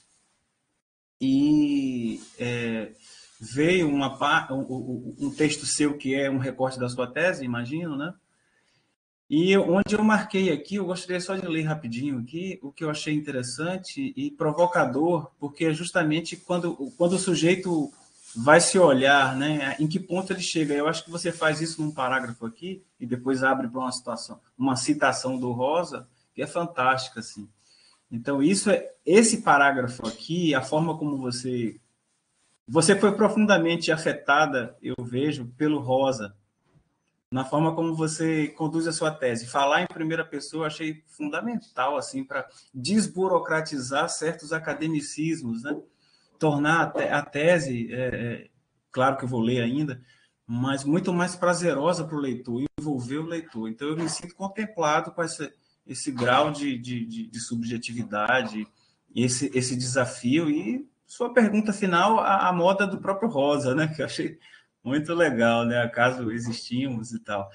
e é, veio uma, um, um texto seu que é um recorte da sua tese, imagino, né? E onde eu marquei aqui, eu gostaria só de ler rapidinho aqui, o que eu achei interessante e provocador, porque é justamente quando, quando o sujeito vai se olhar, né, em que ponto ele chega. Eu acho que você faz isso num parágrafo aqui, e depois abre para uma situação, uma citação do Rosa, que é fantástica, assim. Então, isso é, esse parágrafo aqui, a forma como você... Você foi profundamente afetada, eu vejo, pelo Rosa, na forma como você conduz a sua tese. Falar em primeira pessoa eu achei fundamental, assim, para desburocratizar certos academicismos, né? Tornar a tese, é, é, claro que eu vou ler ainda, mas muito mais prazerosa para o leitor, envolver o leitor. Então, eu me sinto contemplado com essa, esse grau de, de, de, de subjetividade, esse, esse desafio, e sua pergunta final, a, a moda do próprio Rosa, né? Que eu achei muito legal, né? Acaso existimos e tal.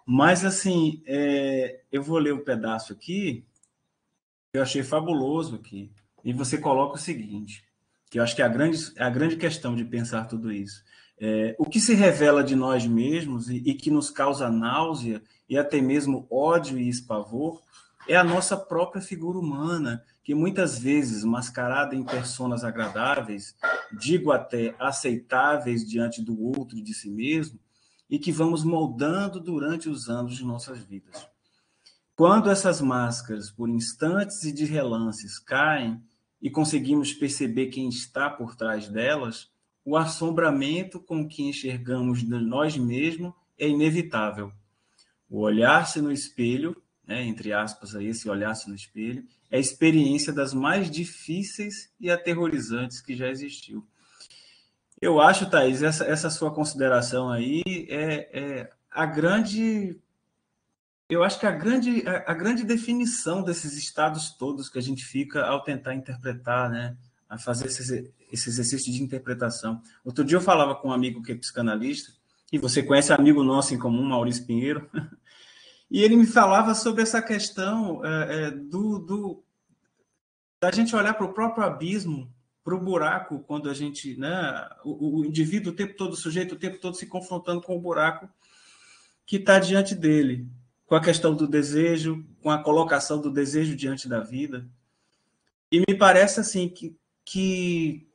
Mas, assim, é, eu vou ler um pedaço aqui, que eu achei fabuloso aqui, e você coloca o seguinte, que eu acho que é a grande, é a grande questão de pensar tudo isso. É, o que se revela de nós mesmos e, e que nos causa náusea e até mesmo ódio e espavor é a nossa própria figura humana, que muitas vezes, mascarada em personas agradáveis, digo até aceitáveis diante do outro e de si mesmo, e que vamos moldando durante os anos de nossas vidas. Quando essas máscaras, por instantes e de relances, caem e conseguimos perceber quem está por trás delas, o assombramento com que enxergamos de nós mesmos é inevitável. O olhar-se no espelho, né, entre aspas, aí, esse olhar-se no espelho, é a experiência das mais difíceis e aterrorizantes que já existiu. Eu acho, Thaís, essa, essa sua consideração aí é, é a grande... Eu acho que a grande, a, a grande definição desses estados todos que a gente fica ao tentar interpretar, né, a fazer esse, esse exercício de interpretação. Outro dia eu falava com um amigo que é psicanalista, e você conhece um amigo nosso em comum, Maurício Pinheiro, e ele me falava sobre essa questão é, é, do, do, da gente olhar para o próprio abismo, para o buraco, quando a gente, né, o, o indivíduo o tempo todo, o sujeito o tempo todo se confrontando com o buraco que está diante dele, com a questão do desejo, com a colocação do desejo diante da vida. E me parece assim que, que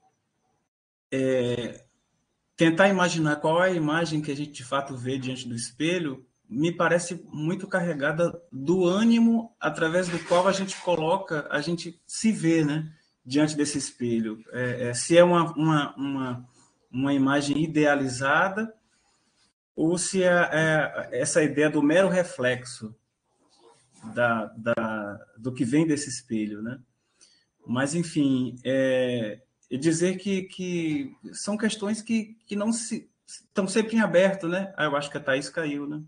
é, tentar imaginar qual é a imagem que a gente de fato vê diante do espelho me parece muito carregada do ânimo através do qual a gente coloca, a gente se vê, né, diante desse espelho. É, é, se é uma, uma, uma, uma imagem idealizada ou se é, é essa ideia do mero reflexo da, da, do que vem desse espelho, né? Mas, enfim, é, dizer que, que são questões que, que não se, estão sempre em aberto, né? Ah, eu acho que a Thaís caiu, né?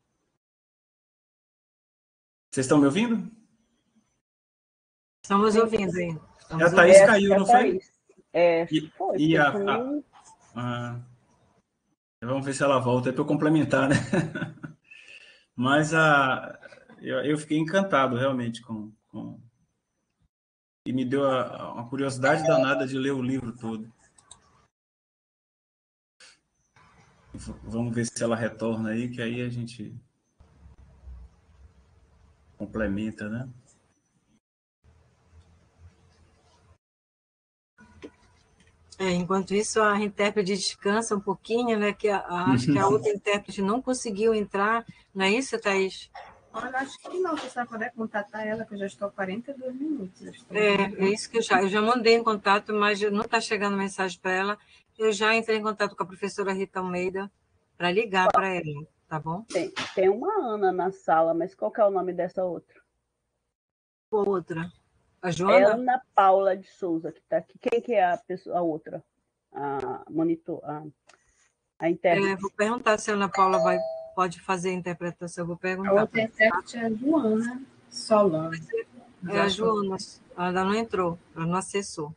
Vocês estão me ouvindo? Estamos ouvindo aí. Estamos A Thaís É, caiu, é não Thaís. foi? É, E, foi, e a, porque a, sumiu. a, vamos ver se ela volta aí para eu complementar, né? Mas a, eu, eu fiquei encantado realmente com, com... E me deu a, uma curiosidade danada de ler o livro todo. Vamos ver se ela retorna aí, que aí a gente complementa, né? É, enquanto isso, a intérprete descansa um pouquinho, né? Que a, a, acho que a outra intérprete não conseguiu entrar. Não é isso, Thaís? Olha, acho que não, você vai poder contatar ela, que eu já estou há quarenta e dois minutos. Estou... É, é isso que eu já, eu já mandei em contato, mas não está chegando mensagem para ela. Eu já entrei em contato com a professora Rita Almeida para ligar para ela, tá bom? Tem, tem uma Ana na sala, mas qual que é o nome dessa outra? Outra. A Joana? Ana Paula de Souza, que está aqui. Quem que é a, pessoa, a outra? A monitor, a, a intérprete. É, vou perguntar se a Ana Paula vai, pode fazer a interpretação. Eu vou perguntar. A outra intérprete é a Joana Solano. É a Joana. Ela não entrou, ela não acessou.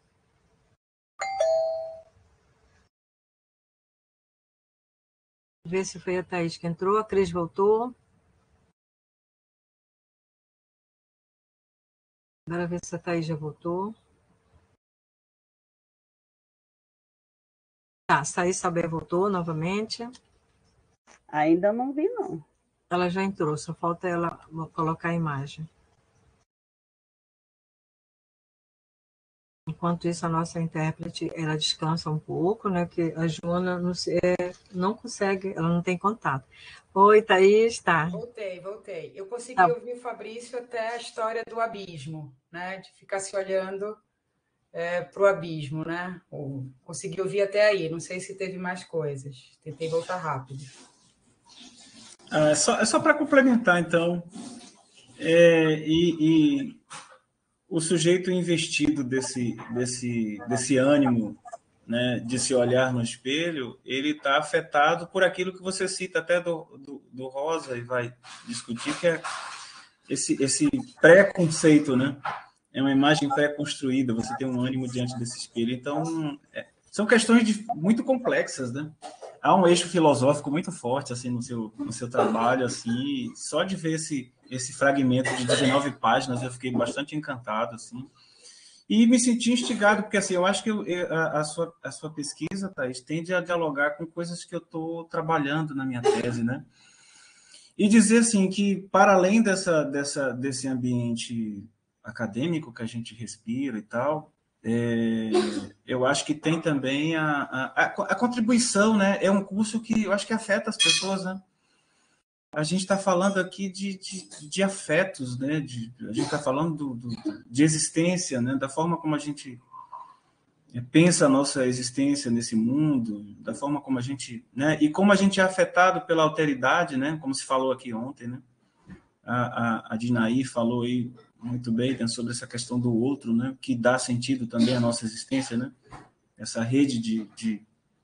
Ver se foi a Thaís que entrou. A Cris voltou. Agora ver se a Thaís já voltou. Tá, a Thaís Saber voltou novamente. Ainda não vi, não. Ela já entrou, só falta ela colocar a imagem. Enquanto isso, a nossa intérprete, ela descansa um pouco, né? Que a Joana não, é, não consegue, ela não tem contato. Oi, Thaís, tá. Voltei, voltei. Eu consegui Tá. ouvir o Fabrício até a história do abismo, né? De ficar se olhando é, para o abismo, né? Ou, consegui ouvir até aí. Não sei se teve mais coisas. Tentei voltar rápido. Ah, é só, é só para complementar, então. É, e, e o sujeito investido desse, desse, desse ânimo, né, de se olhar no espelho, ele está afetado por aquilo que você cita até do, do, do Rosa e vai discutir, que é esse, esse pré-conceito, né? É uma imagem pré-construída, você tem um ânimo diante desse espelho. Então, é, são questões de, muito complexas, né? há um eixo filosófico muito forte assim no seu, no seu trabalho, assim, só de ver esse, esse fragmento de dezenove páginas eu fiquei bastante encantado, assim, e me senti instigado, porque assim, eu acho que eu, a, a, sua, a sua pesquisa, Thaís, tende a dialogar com coisas que eu estou trabalhando na minha tese, né? E dizer assim que, para além dessa, dessa, desse ambiente acadêmico que a gente respira e tal, é, eu acho que tem também a, a, a contribuição, né? É um curso que eu acho que afeta as pessoas, né? A gente está falando aqui de, de, de afetos, né? De, a gente está falando do, do, de existência, né? Da forma como a gente pensa a nossa existência nesse mundo, da forma como a gente, né? E como a gente é afetado pela alteridade, né? Como se falou aqui ontem, né? A, a, a Dinaí falou aí muito bem, né, sobre essa questão do outro, né? Que dá sentido também à nossa existência, né? Essa rede de, de,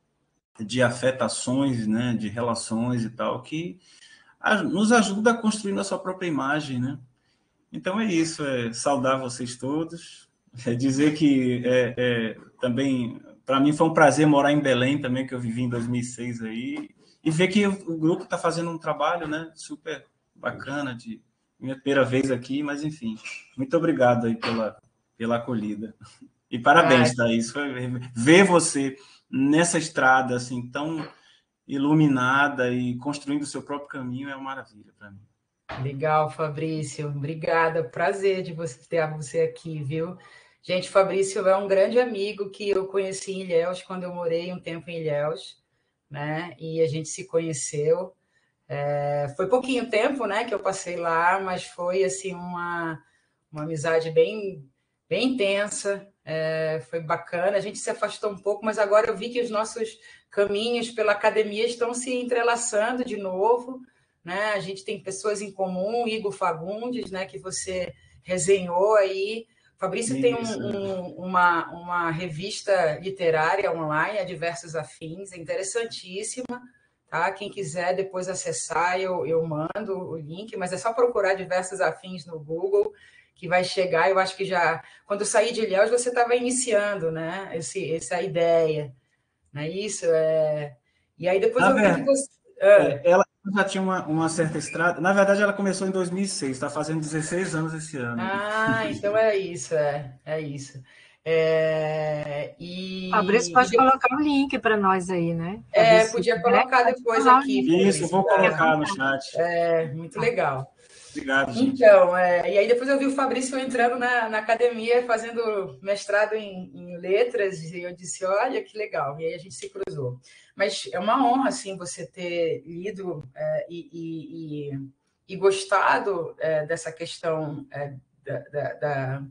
de afetações, né? De relações e tal, que nos ajuda a construir nossa própria imagem, né? Então é isso, é saudar vocês todos, é dizer que é, é, também, para mim foi um prazer morar em Belém também, que eu vivi em dois mil e seis aí, e ver que o grupo está fazendo um trabalho, né, super bacana, de minha primeira vez aqui, mas enfim, muito obrigado aí pela, pela acolhida. E parabéns, Ah, Thaís, foi ver você nessa estrada assim tão iluminada e construindo o seu próprio caminho é uma maravilha para mim. legal, Fabrício. Obrigada. Prazer de você ter você aqui, viu? Gente, Fabrício é um grande amigo que eu conheci em Ilhéus, quando eu morei um tempo em Ilhéus, né? E a gente se conheceu. É, foi pouquinho tempo, né, que eu passei lá, mas foi, assim, uma, uma amizade bem, bem intensa. É, foi bacana. A gente se afastou um pouco, mas agora eu vi que os nossos caminhos pela academia estão se entrelaçando de novo, né? A gente tem pessoas em comum, Igor Fagundes, né, que você resenhou aí. Fabrício tem um, um, uma, uma revista literária online, a Diversos Afins, é interessantíssima, tá? Quem quiser depois acessar, eu, eu mando o link, mas é só procurar Diversos Afins no Google, que vai chegar. Eu acho que já, quando eu saí de Ilhéus, você estava iniciando, né, Esse, essa ideia, não é isso? É... E aí depois Na eu vi verdade, que você... É, ela já tinha uma, uma certa estrada. Na verdade, ela começou em dois mil e seis, está fazendo dezesseis anos esse ano. Ah, então é isso, é, é isso. É, e, Fabrício pode colocar o link para nós aí, né? É, podia colocar depois aqui. Isso, vou colocar no chat. É, muito legal. Obrigado, gente. Então, é, e aí depois eu vi o Fabrício entrando na, na academia, fazendo mestrado em, em letras, e eu disse, olha, que legal. E aí a gente se cruzou. Mas é uma honra, assim, você ter lido é, e, e, e, e gostado é, dessa questão é, da, da, da,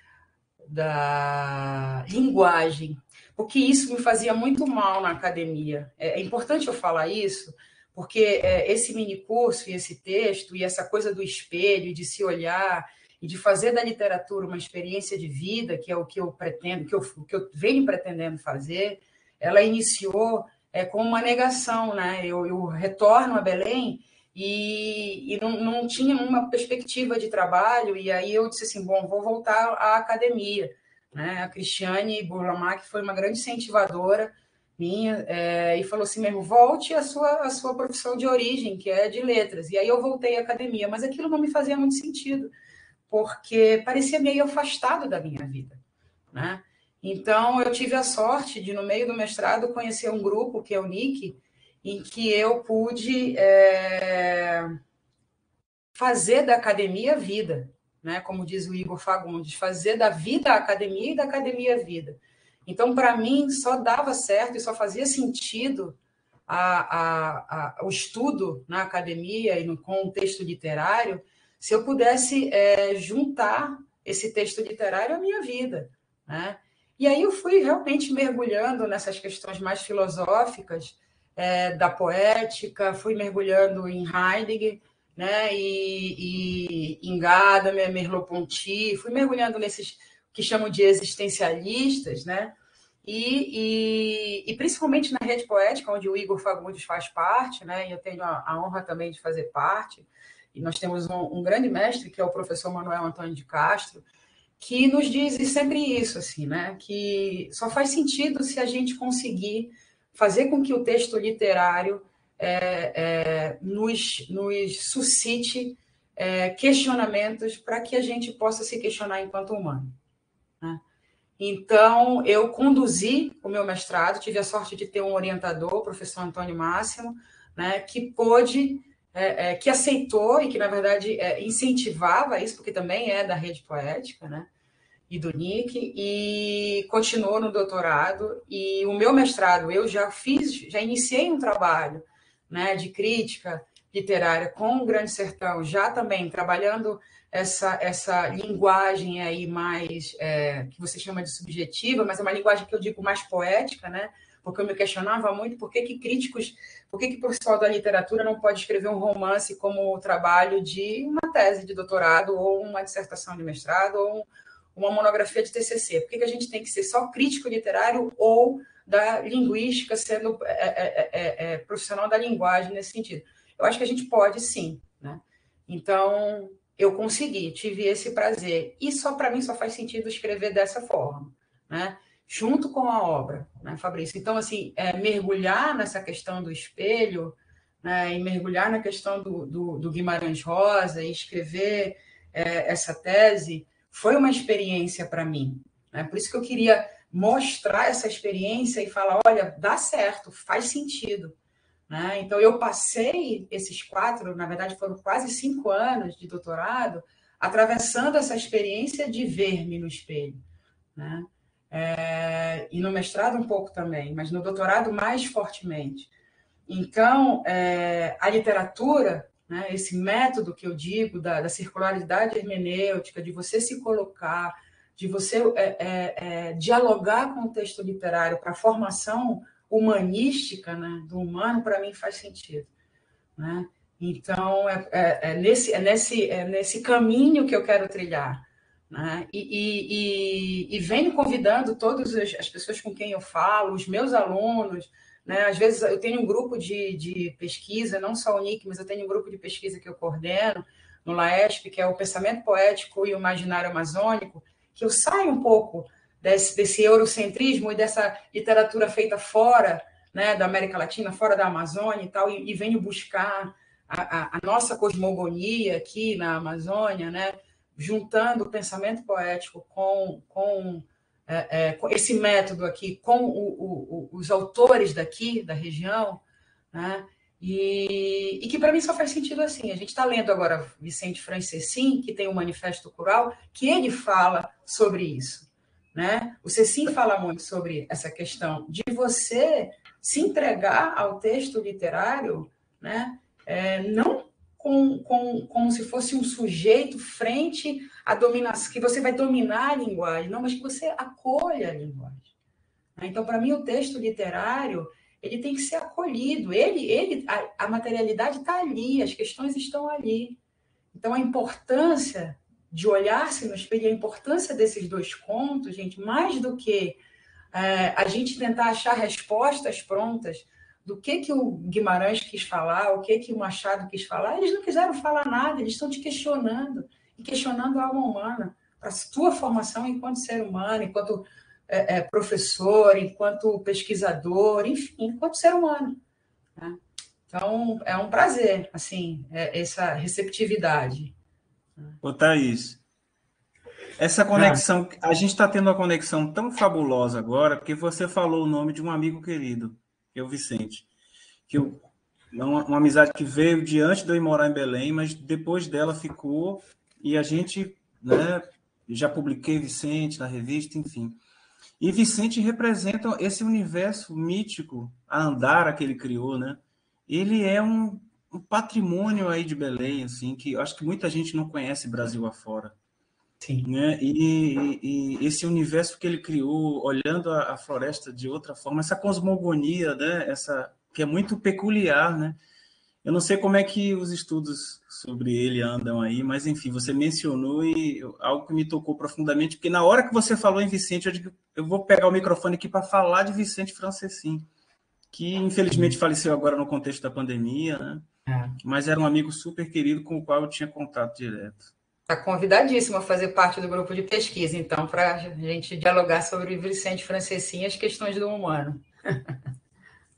da linguagem, porque isso me fazia muito mal na academia. É, é importante eu falar isso, porque é, esse mini curso e esse texto e essa coisa do espelho, de se olhar e de fazer da literatura uma experiência de vida, que é o que eu pretendo, que eu, que eu venho pretendendo fazer, ela iniciou é, com uma negação, né? Eu, eu retorno a Belém e, e não, não tinha uma perspectiva de trabalho, e aí eu disse assim, bom, vou voltar à academia, né? A Cristiane Burlamac foi uma grande incentivadora minha, é, e falou assim mesmo, volte à sua, à sua profissão de origem, que é de letras. E aí eu voltei à academia, mas aquilo não me fazia muito sentido, porque parecia meio afastado da minha vida, né? Então, eu tive a sorte de, no meio do mestrado, conhecer um grupo, que é o N I C, em que eu pude é, fazer da academia vida, né? Como diz o Igor Fagundes, fazer da vida a academia e da academia a vida. Então, para mim, só dava certo e só fazia sentido a, a, a, o estudo na academia e no contexto literário se eu pudesse é, juntar esse texto literário à minha vida, né? E aí eu fui realmente mergulhando nessas questões mais filosóficas é, da poética, fui mergulhando em Heidegger, né? E, e em Gadamer, Merleau-Ponty, fui mergulhando nesses que chamam de existencialistas, né? E, e, e principalmente na rede poética, onde o Igor Fagundes faz parte, né? E eu tenho a, a honra também de fazer parte. E nós temos um, um grande mestre, que é o professor Manuel Antônio de Castro, que nos diz sempre isso, assim, né? Que só faz sentido se a gente conseguir fazer com que o texto literário é, é, nos, nos suscite é, questionamentos para que a gente possa se questionar enquanto humano, né? Então, eu conduzi o meu mestrado, tive a sorte de ter um orientador, o professor Antônio Máximo, né, que pôde, é, é, que aceitou e que, na verdade, é, incentivava isso, porque também é da Rede Poética, né, e do N I C, e continuou no doutorado. E o meu mestrado, eu já fiz, já iniciei um trabalho, né, de crítica literária com o Grande Sertão, já também trabalhando essa, essa linguagem aí mais, é, que você chama de subjetiva, mas é uma linguagem que eu digo mais poética, né? Porque eu me questionava muito por que, que críticos, por que, que o pessoal da literatura não pode escrever um romance como trabalho de uma tese de doutorado, ou uma dissertação de mestrado, ou uma monografia de T C C. Por que, que a gente tem que ser só crítico literário ou da linguística, sendo é, é, é, é, profissional da linguagem nesse sentido? Eu acho que a gente pode, sim, né? Então, eu consegui, tive esse prazer. E só para mim só faz sentido escrever dessa forma, né? Junto com a obra, né, Fabrício? Então, assim, é, mergulhar nessa questão do espelho, né, e mergulhar na questão do, do, do Guimarães Rosa e escrever é, essa tese foi uma experiência para mim, né? Por isso que eu queria mostrar essa experiência e falar, olha, dá certo, faz sentido, né? Então, eu passei esses quatro, na verdade, foram quase cinco anos de doutorado, atravessando essa experiência de ver-me no espelho, né? É, e no mestrado um pouco também, mas no doutorado mais fortemente. Então, é, a literatura, né, esse método que eu digo da, da circularidade hermenêutica, de você se colocar, de você é, é, é, dialogar com o texto literário para a formação humanística, né, do humano, para mim faz sentido, né? Então, é, é, é, nesse, é, nesse, é nesse caminho que eu quero trilhar, né? E, e, e, e venho convidando todas as pessoas com quem eu falo, os meus alunos, né? Às vezes eu tenho um grupo de, de pesquisa, não só o N I C, mas eu tenho um grupo de pesquisa que eu coordeno no LAESP, que é o Pensamento Poético e o Imaginário Amazônico, que eu saio um pouco desse, desse eurocentrismo e dessa literatura feita fora, né, da América Latina, fora da Amazônia e tal, e, e venho buscar a, a, a nossa cosmogonia aqui na Amazônia, né, juntando o pensamento poético com, com, é, é, com esse método aqui, com o, o, os autores daqui, da região, né, e, e que para mim só faz sentido assim. A gente está lendo agora Vicente Francescin, que tem o Manifesto Coral, que ele fala sobre isso, né? O Cecim fala muito sobre essa questão de você se entregar ao texto literário, né? É, não com, com, como se fosse um sujeito frente à dominação, que você vai dominar a linguagem, não, mas que você acolha a linguagem. Então, para mim, o texto literário ele tem que ser acolhido. Ele, ele, a, a materialidade está ali, as questões estão ali. Então, a importância de olhar-se no espelho, a importância desses dois contos, gente, mais do que é, a gente tentar achar respostas prontas do que, que o Guimarães quis falar, o que, que o Machado quis falar, eles não quiseram falar nada, eles estão te questionando, e questionando a alma humana, para a tua formação enquanto ser humano, enquanto é, é, professor, enquanto pesquisador, enfim, enquanto ser humano, né? Então, é um prazer, assim, é, essa receptividade. Ô, Thaís, essa conexão, a gente está tendo uma conexão tão fabulosa agora, porque você falou o nome de um amigo querido, que é o Vicente, que eu, uma, uma amizade que veio de antes de eu ir morar em Belém, mas depois dela ficou, e a gente, né, já publiquei Vicente na revista, enfim. E Vicente representa esse universo mítico, a Andara que ele criou, né? Ele é um, um patrimônio aí de Belém, assim, que eu acho que muita gente não conhece Brasil afora. Sim. Né? E, e, e esse universo que ele criou, olhando a, a floresta de outra forma, essa cosmogonia, né? Essa, que é muito peculiar, né? Eu não sei como é que os estudos sobre ele andam aí, mas, enfim, você mencionou e eu, algo que me tocou profundamente, porque na hora que você falou em Vicente, eu digo, eu vou pegar o microfone aqui para falar de Vicente Francescin, que, infelizmente, faleceu agora no contexto da pandemia, né? É. Mas era um amigo super querido com o qual eu tinha contato direto. Está convidadíssimo a fazer parte do grupo de pesquisa, então, para a gente dialogar sobre Vicente Francescin e as questões do humano.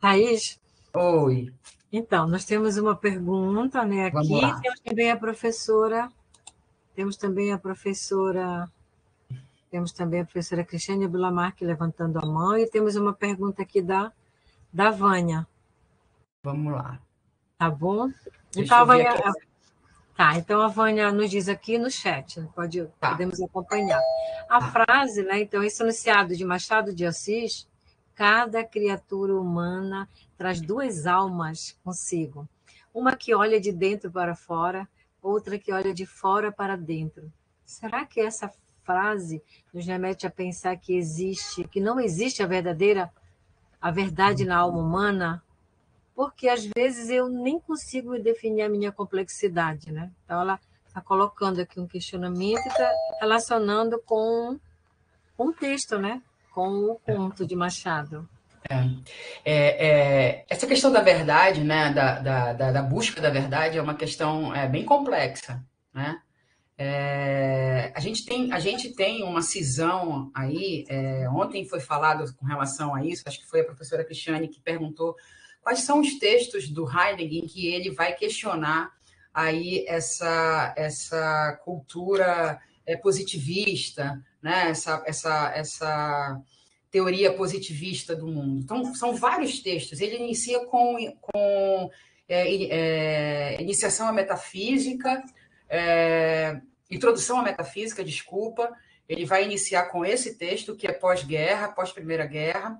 Thaís, Oi, então, nós temos uma pergunta, né, vamos aqui, lá. temos também a professora, temos também a professora, temos também a professora Cristiane Bilamarque levantando a mão, e temos uma pergunta aqui da, da Vânia, Vamos lá. tá bom? Deixa Então, a eu ver Vânia, aqui. tá, então a Vânia nos diz aqui no chat, pode, Tá. podemos acompanhar. A Tá. frase, né, então, esse enunciado de Machado de Assis, cada criatura humana traz duas almas consigo, uma que olha de dentro para fora, outra que olha de fora para dentro. Será que essa frase nos remete a pensar que existe, que não existe a verdadeira, a verdade na alma humana? Porque às vezes eu nem consigo definir a minha complexidade, né? Então ela está colocando aqui um questionamento e está relacionando com, com o texto, né? Com o conto de Machado. É, é, é, essa questão da verdade, né, da, da, da, da busca da verdade é uma questão é, bem complexa, né? É, a, gente tem, a gente tem uma cisão aí, é, ontem foi falado com relação a isso, acho que foi a professora Cristiane que perguntou quais são os textos do Heidegger em que ele vai questionar aí essa, essa cultura é, positivista, né, essa, essa, essa teoria positivista do mundo. Então, são vários textos. Ele inicia com, com é, é, iniciação à metafísica, é, introdução à metafísica, desculpa. Ele vai iniciar com esse texto, que é pós-guerra, pós-primeira guerra,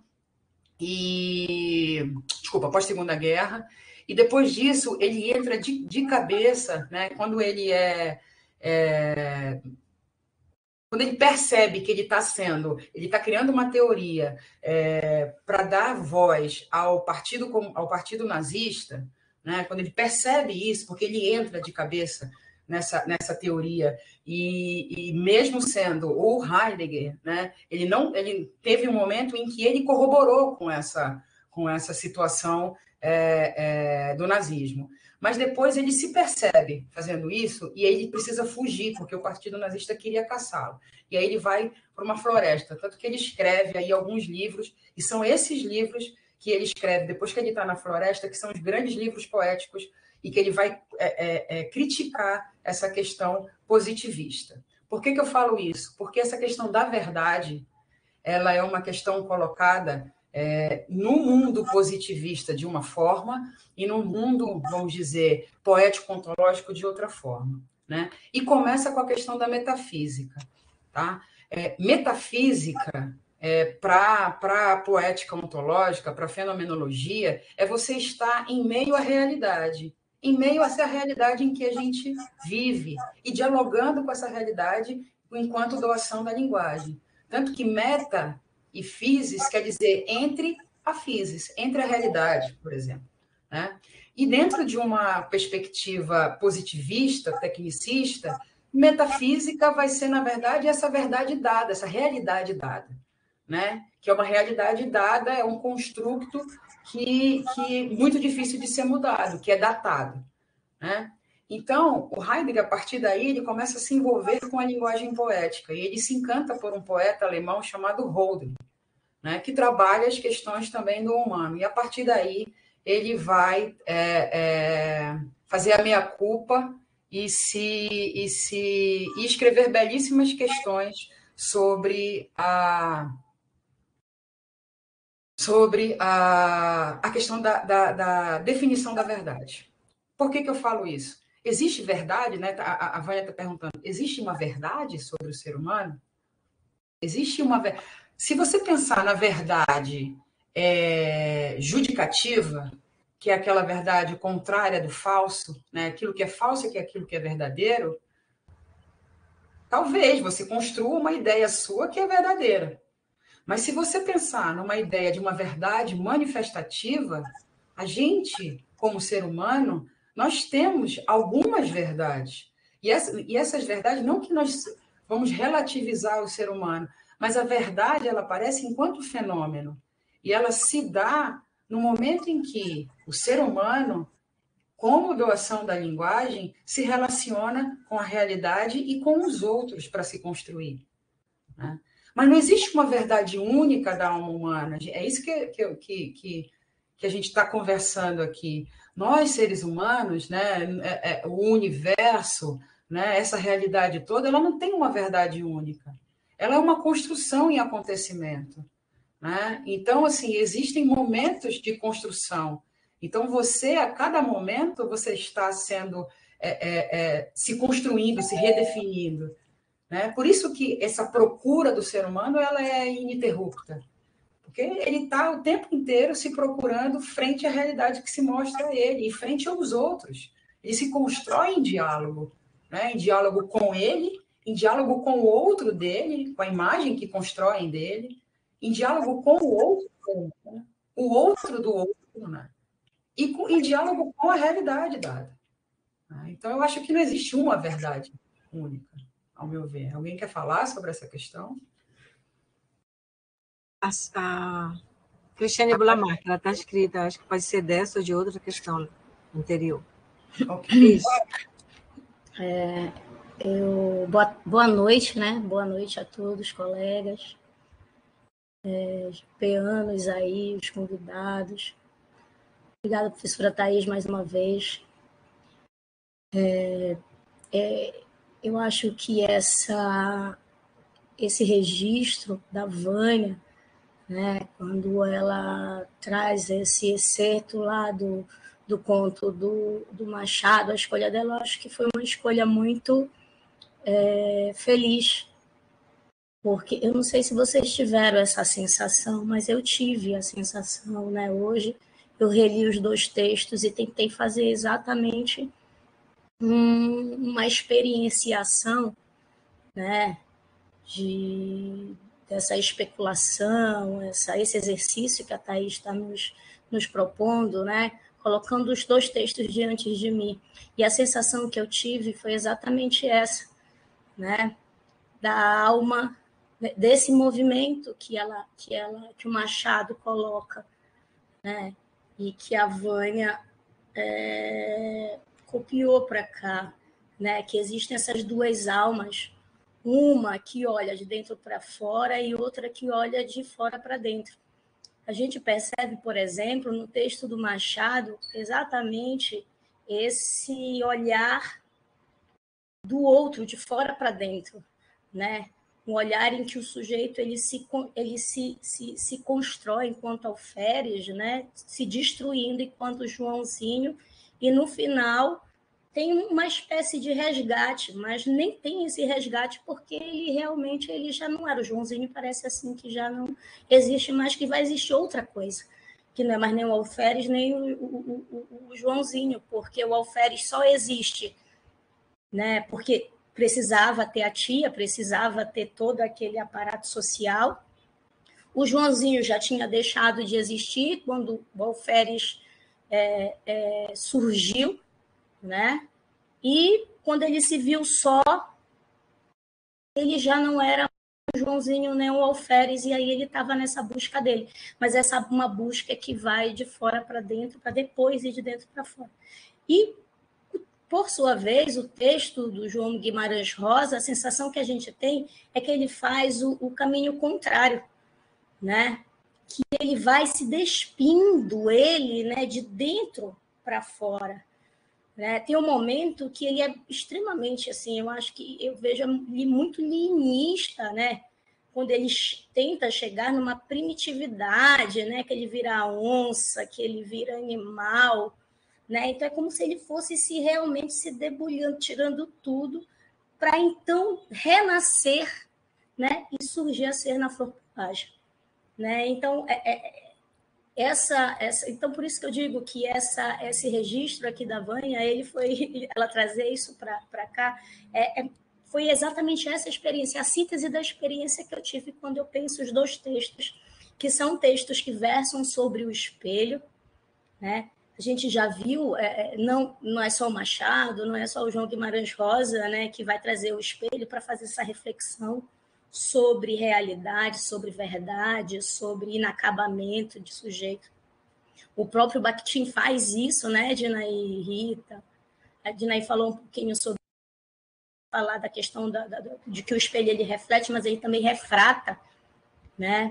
e desculpa, pós-segunda guerra. E depois disso, ele entra de, de cabeça, né, quando ele é, é quando ele percebe que ele está sendo, ele está criando uma teoria é, para dar voz ao partido, ao partido nazista, né? Quando ele percebe isso, porque ele entra de cabeça nessa, nessa teoria, e, e mesmo sendo o Heidegger, né? ele, não, ele teve um momento em que ele corroborou com essa, com essa situação é, é, do nazismo. Mas depois ele se percebe fazendo isso e ele precisa fugir, porque o partido nazista queria caçá-lo. E aí ele vai para uma floresta. Tanto que ele escreve aí alguns livros, e são esses livros que ele escreve depois que ele está na floresta, que são os grandes livros poéticos, e que ele vai é, é, é, criticar essa questão positivista. Por que, que eu falo isso? Porque essa questão da verdade, ela é uma questão colocada É, no mundo positivista de uma forma e no mundo, vamos dizer, poético-ontológico de outra forma, né? E começa com a questão da metafísica, tá? É, metafísica, é, para a poética ontológica, para a fenomenologia, é você estar em meio à realidade, em meio a essa realidade em que a gente vive e dialogando com essa realidade enquanto doação da linguagem. Tanto que meta e physis quer dizer entre a physis, entre a realidade, por exemplo, né? E dentro de uma perspectiva positivista, tecnicista, metafísica vai ser, na verdade, essa verdade dada, essa realidade dada, né? Que é uma realidade dada, é um construto que, que é muito difícil de ser mudado, que é datado, né? Então, o Heidegger, a partir daí, ele começa a se envolver com a linguagem poética, e ele se encanta por um poeta alemão chamado Hölderlin, né, que trabalha as questões também do humano. E, a partir daí, ele vai é, é, fazer a meia-culpa e, se, e, se, e escrever belíssimas questões sobre a, sobre a, a questão da, da, da definição da verdade. Por que, que eu falo isso? Existe verdade, né? A, a Vânia está perguntando, existe uma verdade sobre o ser humano? Existe uma verdade. Se você pensar na verdade é, judicativa, que é aquela verdade contrária do falso, né? Aquilo que é falso que é aquilo que é verdadeiro, talvez você construa uma ideia sua que é verdadeira. Mas se você pensar numa ideia de uma verdade manifestativa, a gente, como ser humano, nós temos algumas verdades. E, essa, e essas verdades, não que nós vamos relativizar o ser humano, mas a verdade, ela aparece enquanto fenômeno. E ela se dá no momento em que o ser humano, como doação da linguagem, se relaciona com a realidade e com os outros para se construir, né? Mas não existe uma verdade única da alma humana. É isso que, que, que, que que a gente está conversando aqui. Nós, seres humanos, né, é, é, o universo, né, essa realidade toda, ela não tem uma verdade única. Ela é uma construção em acontecimento. Né? Então, assim, existem momentos de construção. Então, você, a cada momento, você está sendo, é, é, é, se construindo, se redefinindo. Né? Por isso que essa procura do ser humano ela é ininterrupta. Porque ele está o tempo inteiro se procurando frente à realidade que se mostra a ele, e frente aos outros. Ele se constrói em diálogo, né? Em diálogo com ele, em diálogo com o outro dele, com a imagem que constroem dele, em diálogo com o outro, né? O outro do outro, né? E com, em diálogo com a realidade dada. Né? Então, eu acho que não existe uma verdade única, ao meu ver. Alguém quer falar sobre essa questão? A, a Cristiane Bulamar, ela está escrita, acho que pode ser dessa ou de outra questão anterior. Okay. Isso. É, eu, boa, boa noite, né? Boa noite a todos, colegas, é, peanos aí, os convidados. Obrigada, professora Thais, mais uma vez. É, é, eu acho que essa, esse registro da Vânia, né, quando ela traz esse excerto lá do, do conto do, do Machado, a escolha dela, eu acho que foi uma escolha muito é, feliz, porque eu não sei se vocês tiveram essa sensação, mas eu tive a sensação, né? Hoje eu reli os dois textos e tentei fazer exatamente um, uma experienciação, né, de, dessa especulação, essa, esse exercício que a Thais está nos, nos propondo, né, colocando os dois textos diante de mim. E a sensação que eu tive foi exatamente essa, né, da alma, desse movimento que, ela, que, ela, que o Machado coloca, né, e que a Vânia é, copiou para cá, né, que existem essas duas almas, uma que olha de dentro para fora e outra que olha de fora para dentro. A gente percebe, por exemplo, no texto do Machado, exatamente esse olhar do outro, de fora para dentro, né? Um olhar em que o sujeito ele se, ele se, se, se constrói enquanto alferes, né? Se destruindo enquanto Joãozinho, e no final tem uma espécie de resgate, mas nem tem esse resgate porque ele realmente ele já não era o Joãozinho, parece assim que já não existe mais, que vai existir outra coisa, que não é mais nem o alferes, nem o, o, o, o Joãozinho, porque o alferes só existe, né, porque precisava ter a tia, precisava ter todo aquele aparato social. O Joãozinho já tinha deixado de existir quando o alferes é, é, surgiu, né? E quando ele se viu só, ele já não era o Joãozinho nem o alferes, e aí ele estava nessa busca dele. Mas essa é uma busca que vai de fora para dentro, para depois ir de dentro para fora. E, por sua vez, o texto do João Guimarães Rosa, a sensação que a gente tem é que ele faz o, o caminho contrário, né? Que ele vai se despindo, ele, né, de dentro para fora. Né? Tem um momento que ele é extremamente, assim, eu acho que eu vejo ele muito liinista, né? Quando ele tenta chegar numa primitividade, né? Que ele vira onça, que ele vira animal, né? Então é como se ele fosse se realmente se debulhando, tirando tudo, para então renascer, né? E surgir a ser na florpagem, né? Então é, é Essa, essa, então, por isso que eu digo que essa, esse registro aqui da Vânia, ele foi, ela trazer isso para cá, é, é, foi exatamente essa experiência, a síntese da experiência que eu tive quando eu penso os dois textos, que são textos que versam sobre o espelho, né? A gente já viu, é, não, não é só o Machado, não é só o João Guimarães Rosa, né, que vai trazer o espelho para fazer essa reflexão sobre realidade, sobre verdade, sobre inacabamento de sujeito. O próprio Bakhtin faz isso, né, Dinaí e Rita? A Dinaí falou um pouquinho sobre falar da questão da, da, de que o espelho ele reflete, mas ele também refrata, né?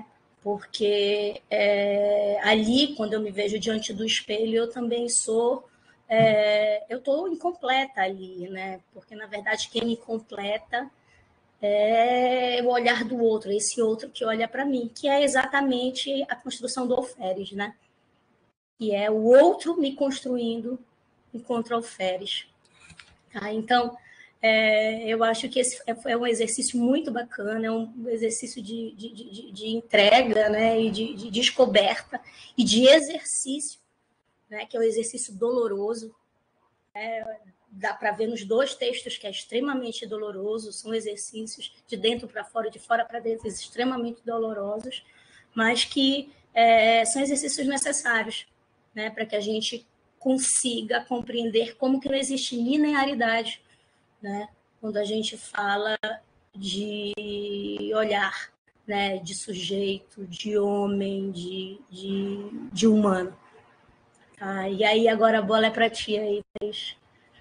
porque é, ali, quando eu me vejo diante do espelho, eu também sou, é, eu estou incompleta ali, né? Porque, na verdade, quem me completa é o olhar do outro, esse outro que olha para mim, que é exatamente a construção do alferes, né? Que é o outro me construindo enquanto alferes. Tá? Então, é, eu acho que esse é um exercício muito bacana, é um exercício de, de, de, de entrega, né? E de, de descoberta e de exercício, né? Que é um exercício doloroso. É, dá para ver nos dois textos que é extremamente doloroso, são exercícios de dentro para fora, de fora para dentro, extremamente dolorosos, mas que é, são exercícios necessários, né, para que a gente consiga compreender como que não existe linearidade, né, quando a gente fala de olhar, né, de sujeito, de homem, de, de, de humano. Tá? E aí agora a bola é para ti aí, Thaís.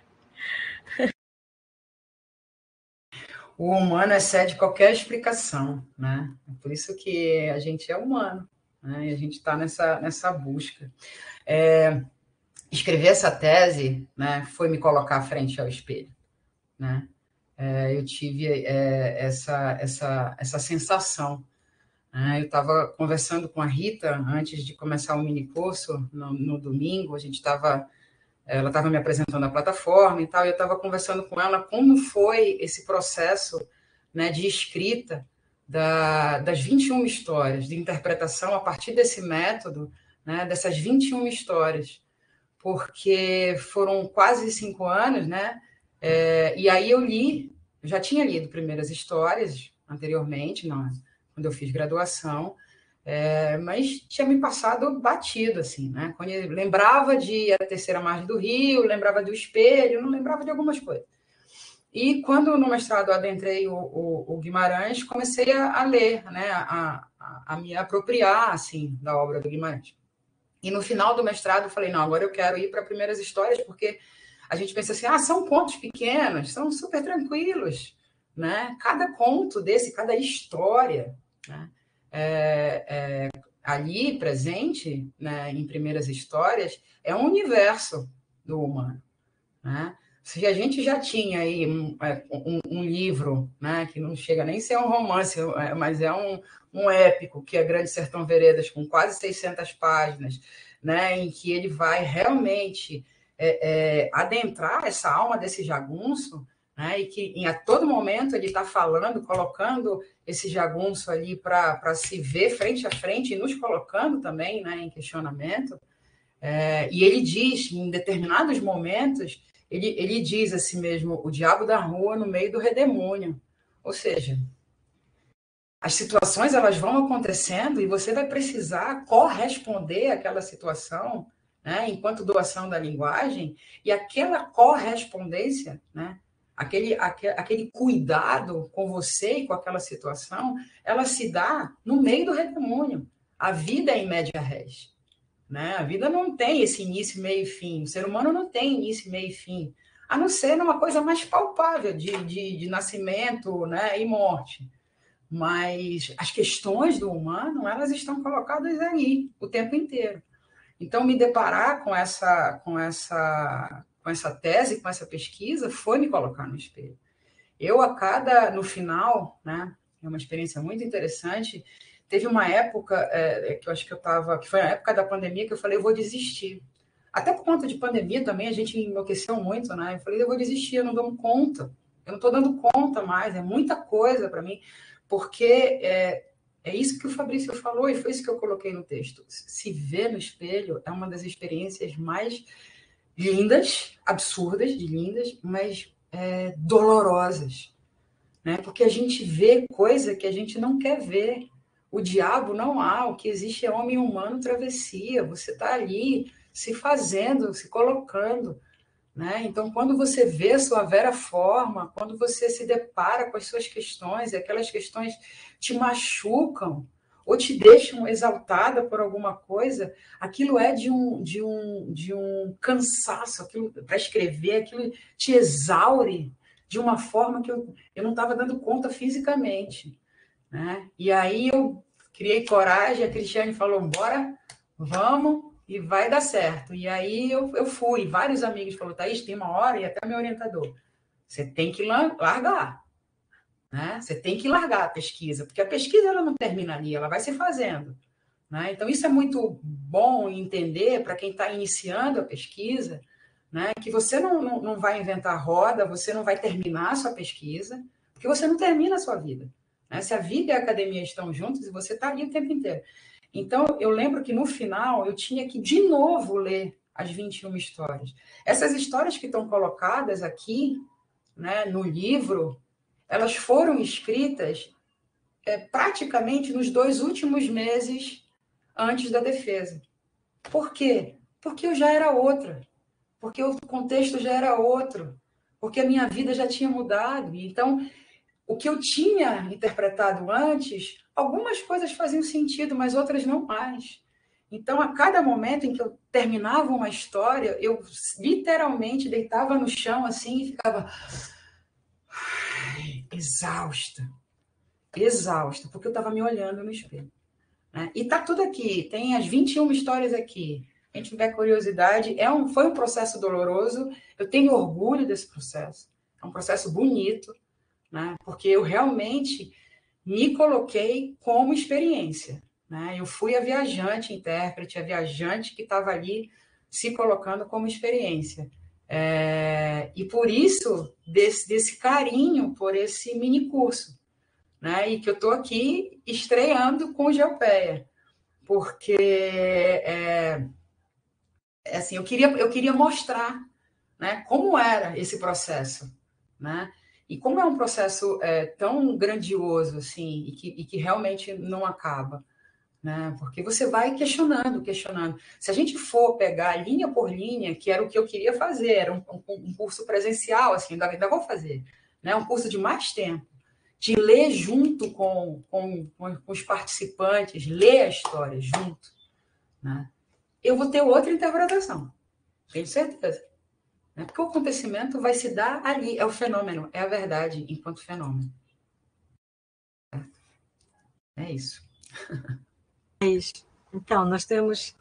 O humano excede qualquer explicação, né? Por isso que a gente é humano, né? E a gente está nessa, nessa busca. É, escrever essa tese, né, foi me colocar frente ao espelho, né? É, eu tive é, essa, essa, essa sensação. Né? Eu estava conversando com a Rita antes de começar o mini curso, no, no domingo, a gente estava... Ela estava me apresentando a plataforma e tal, e eu estava conversando com ela como foi esse processo, né, de escrita da, das vinte e uma histórias, de interpretação a partir desse método, né, dessas vinte e uma histórias, porque foram quase cinco anos, né? É, e aí eu li, já tinha lido primeiras histórias anteriormente, não, quando eu fiz graduação, É, mas tinha me passado batido, assim, né? Quando eu lembrava de A Terceira Margem do Rio, lembrava do Espelho, não lembrava de algumas coisas. E quando no mestrado adentrei o, o, o Guimarães, comecei a, a ler, né? A, a, a me apropriar, assim, da obra do Guimarães. E no final do mestrado eu falei, não, agora eu quero ir para primeiras histórias, porque a gente pensa assim, ah, são contos pequenos, são super tranquilos, né? Cada conto desse, cada história, né? É, é, ali presente, né, em primeiras histórias, é um universo do humano, né? Se a gente já tinha aí um, um, um livro, né, que não chega nem a ser um romance, mas é um, um épico, que é Grande Sertão Veredas, com quase seiscentas páginas, né, em que ele vai realmente é, é, adentrar essa alma desse jagunço, né, e que em, a todo momento ele está falando, colocando esse jagunço ali para se ver frente a frente e nos colocando também, né, em questionamento. É, e ele diz, em determinados momentos, ele, ele diz assim mesmo, o diabo da rua no meio do redemônio. Ou seja, as situações elas vão acontecendo e você vai precisar corresponder àquela situação, né, enquanto doação da linguagem, e aquela correspondência, né, aquele, aquele, aquele cuidado com você e com aquela situação, ela se dá no meio do redemônio. A vida é em média res. Né? A vida não tem esse início, meio e fim. O ser humano não tem início, meio e fim. A não ser numa coisa mais palpável de, de, de nascimento, né, e morte. Mas as questões do humano, elas estão colocadas ali o tempo inteiro. Então, me deparar com essa, com essa, com essa tese, com essa pesquisa, foi me colocar no espelho. Eu, a cada, no final, né, é uma experiência muito interessante. Teve uma época é, que eu acho que eu estava, que foi a época da pandemia, que eu falei, eu vou desistir. Até por conta de pandemia também, a gente enlouqueceu muito, né? Eu falei, eu vou desistir, eu não dou conta. Eu não estou dando conta mais, é muita coisa para mim, porque é, é isso que o Fabrício falou e foi isso que eu coloquei no texto. Se ver no espelho é uma das experiências mais lindas, absurdas de lindas, mas é, dolorosas, né? Porque a gente vê coisa que a gente não quer ver. O diabo não há, o que existe é homem humano travessia. Você está ali se fazendo, se colocando, né? Então, quando você vê a sua vera forma, quando você se depara com as suas questões, e aquelas questões te machucam ou te deixam exaltada por alguma coisa, aquilo é de um, de um, de um cansaço, aquilo para escrever, aquilo te exaure de uma forma que eu, eu não estava dando conta fisicamente. Né? E aí eu criei coragem, a Cristiane falou, bora, vamos, e vai dar certo. E aí eu, eu fui, vários amigos falaram, Thaís, tem uma hora, e até meu orientador, você tem que largar, né? Você tem que largar a pesquisa, porque a pesquisa ela não termina ali, ela vai se fazendo. Né? Então, isso é muito bom entender para quem está iniciando a pesquisa, né? Que você não, não, não vai inventar roda, você não vai terminar a sua pesquisa, porque você não termina a sua vida. Né? Se a vida e a academia estão juntos, você está ali o tempo inteiro. Então, eu lembro que no final eu tinha que, de novo, ler as vinte e uma histórias. Essas histórias que estão colocadas aqui, né, no livro, elas foram escritas é, praticamente nos dois últimos meses antes da defesa. Por quê? Porque eu já era outra. Porque o contexto já era outro. Porque a minha vida já tinha mudado. Então, o que eu tinha interpretado antes, algumas coisas faziam sentido, mas outras não mais. Então, a cada momento em que eu terminava uma história, eu literalmente deitava no chão assim e ficava exausta. Exausta, porque eu estava me olhando no espelho. Né? E tá tudo aqui, tem as vinte e uma histórias aqui. Quem tiver curiosidade, é um, foi um processo doloroso, eu tenho orgulho desse processo, é um processo bonito, né? Porque eu realmente me coloquei como experiência. Né? Eu fui a viajante, intérprete, a viajante que estava ali se colocando como experiência. É, e por isso, desse, desse carinho por esse mini curso. Né? E que eu estou aqui estreando com o Geopeia, porque é, é assim, eu queria, eu queria mostrar, né, como era esse processo, né? E como é um processo é, tão grandioso assim, e que, e que realmente não acaba. Né? Porque você vai questionando, questionando. Se a gente for pegar linha por linha, que era o que eu queria fazer, era um, um, um curso presencial, assim, ainda, ainda vou fazer, né? Um curso de mais tempo, de ler junto com, com, com os participantes, ler a história junto, né? Eu vou ter outra interpretação, tenho certeza. Né? Porque o acontecimento vai se dar ali, é o fenômeno, é a verdade enquanto fenômeno. É isso. Então, nós temos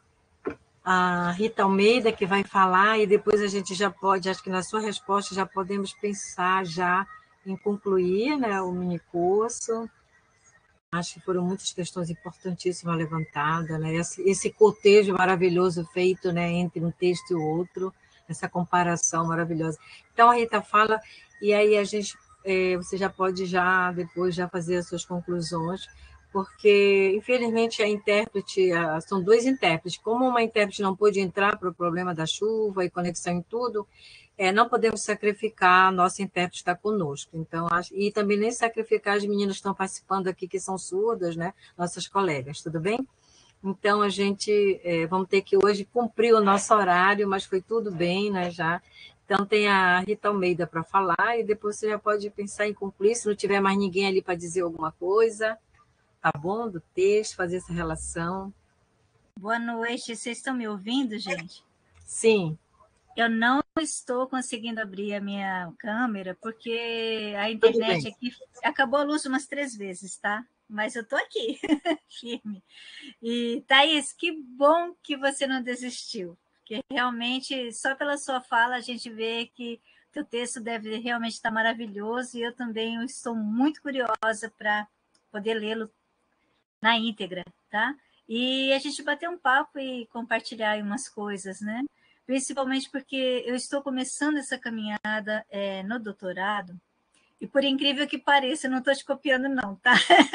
a Rita Almeida, que vai falar, e depois a gente já pode, acho que na sua resposta já podemos pensar já em concluir, né, o minicurso. Acho que foram muitas questões importantíssimas levantadas, né? Esse, esse cotejo maravilhoso feito, né, entre um texto e o outro, essa comparação maravilhosa. Então, a Rita fala, e aí a gente, é, você já pode já, depois, já fazer as suas conclusões, porque, infelizmente, a intérprete, a, são dois intérpretes. Como uma intérprete não pôde entrar para o problema da chuva e conexão em tudo, é, não podemos sacrificar a nossa intérprete que está conosco. Então, acho, e também nem sacrificar as meninas que estão participando aqui, que são surdas, né? Nossas colegas, tudo bem? Então, a gente, é, vamos ter que hoje cumprir o nosso horário, mas foi tudo bem, né, já. Então, tem a Rita Almeida para falar, e depois você já pode pensar em concluir, se não tiver mais ninguém ali para dizer alguma coisa, tá bom? Do texto, fazer essa relação. Boa noite, vocês estão me ouvindo, gente? Sim. Eu não estou conseguindo abrir a minha câmera, porque a internet aqui acabou a luz umas três vezes, tá? Mas eu estou aqui, firme. E, Thaís, que bom que você não desistiu, porque realmente, só pela sua fala, a gente vê que o teu texto deve realmente estar maravilhoso, e eu também estou muito curiosa para poder lê-lo na íntegra, tá? E a gente bater um papo e compartilhar aí umas coisas, né? Principalmente porque eu estou começando essa caminhada é, no doutorado, e por incrível que pareça, eu não estou te copiando não, tá?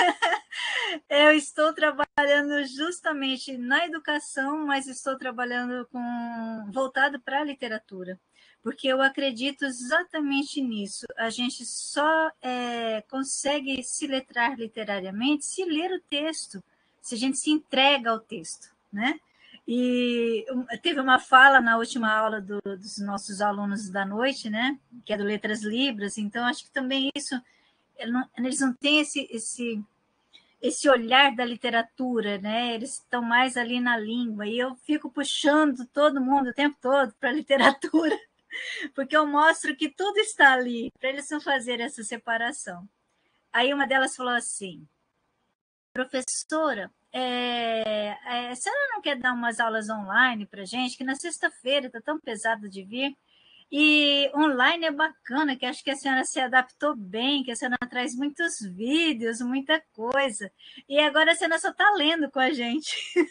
Eu estou trabalhando justamente na educação, mas estou trabalhando com voltado para a literatura, porque eu acredito exatamente nisso. A gente só é, consegue se letrar literariamente se ler o texto, se a gente se entrega ao texto, né? E teve uma fala na última aula do, dos nossos alunos da noite, né? Que é do Letras Libras. Então, acho que também isso, eles não têm esse, esse, esse olhar da literatura, né? Eles estão mais ali na língua. E eu fico puxando todo mundo o tempo todo para a literatura, porque eu mostro que tudo está ali, para eles não fazerem essa separação. Aí uma delas falou assim, professora, é, é, a senhora não quer dar umas aulas online para gente, que na sexta-feira está tão pesado de vir, e online é bacana, que acho que a senhora se adaptou bem, que a senhora traz muitos vídeos, muita coisa, e agora a senhora só está lendo com a gente.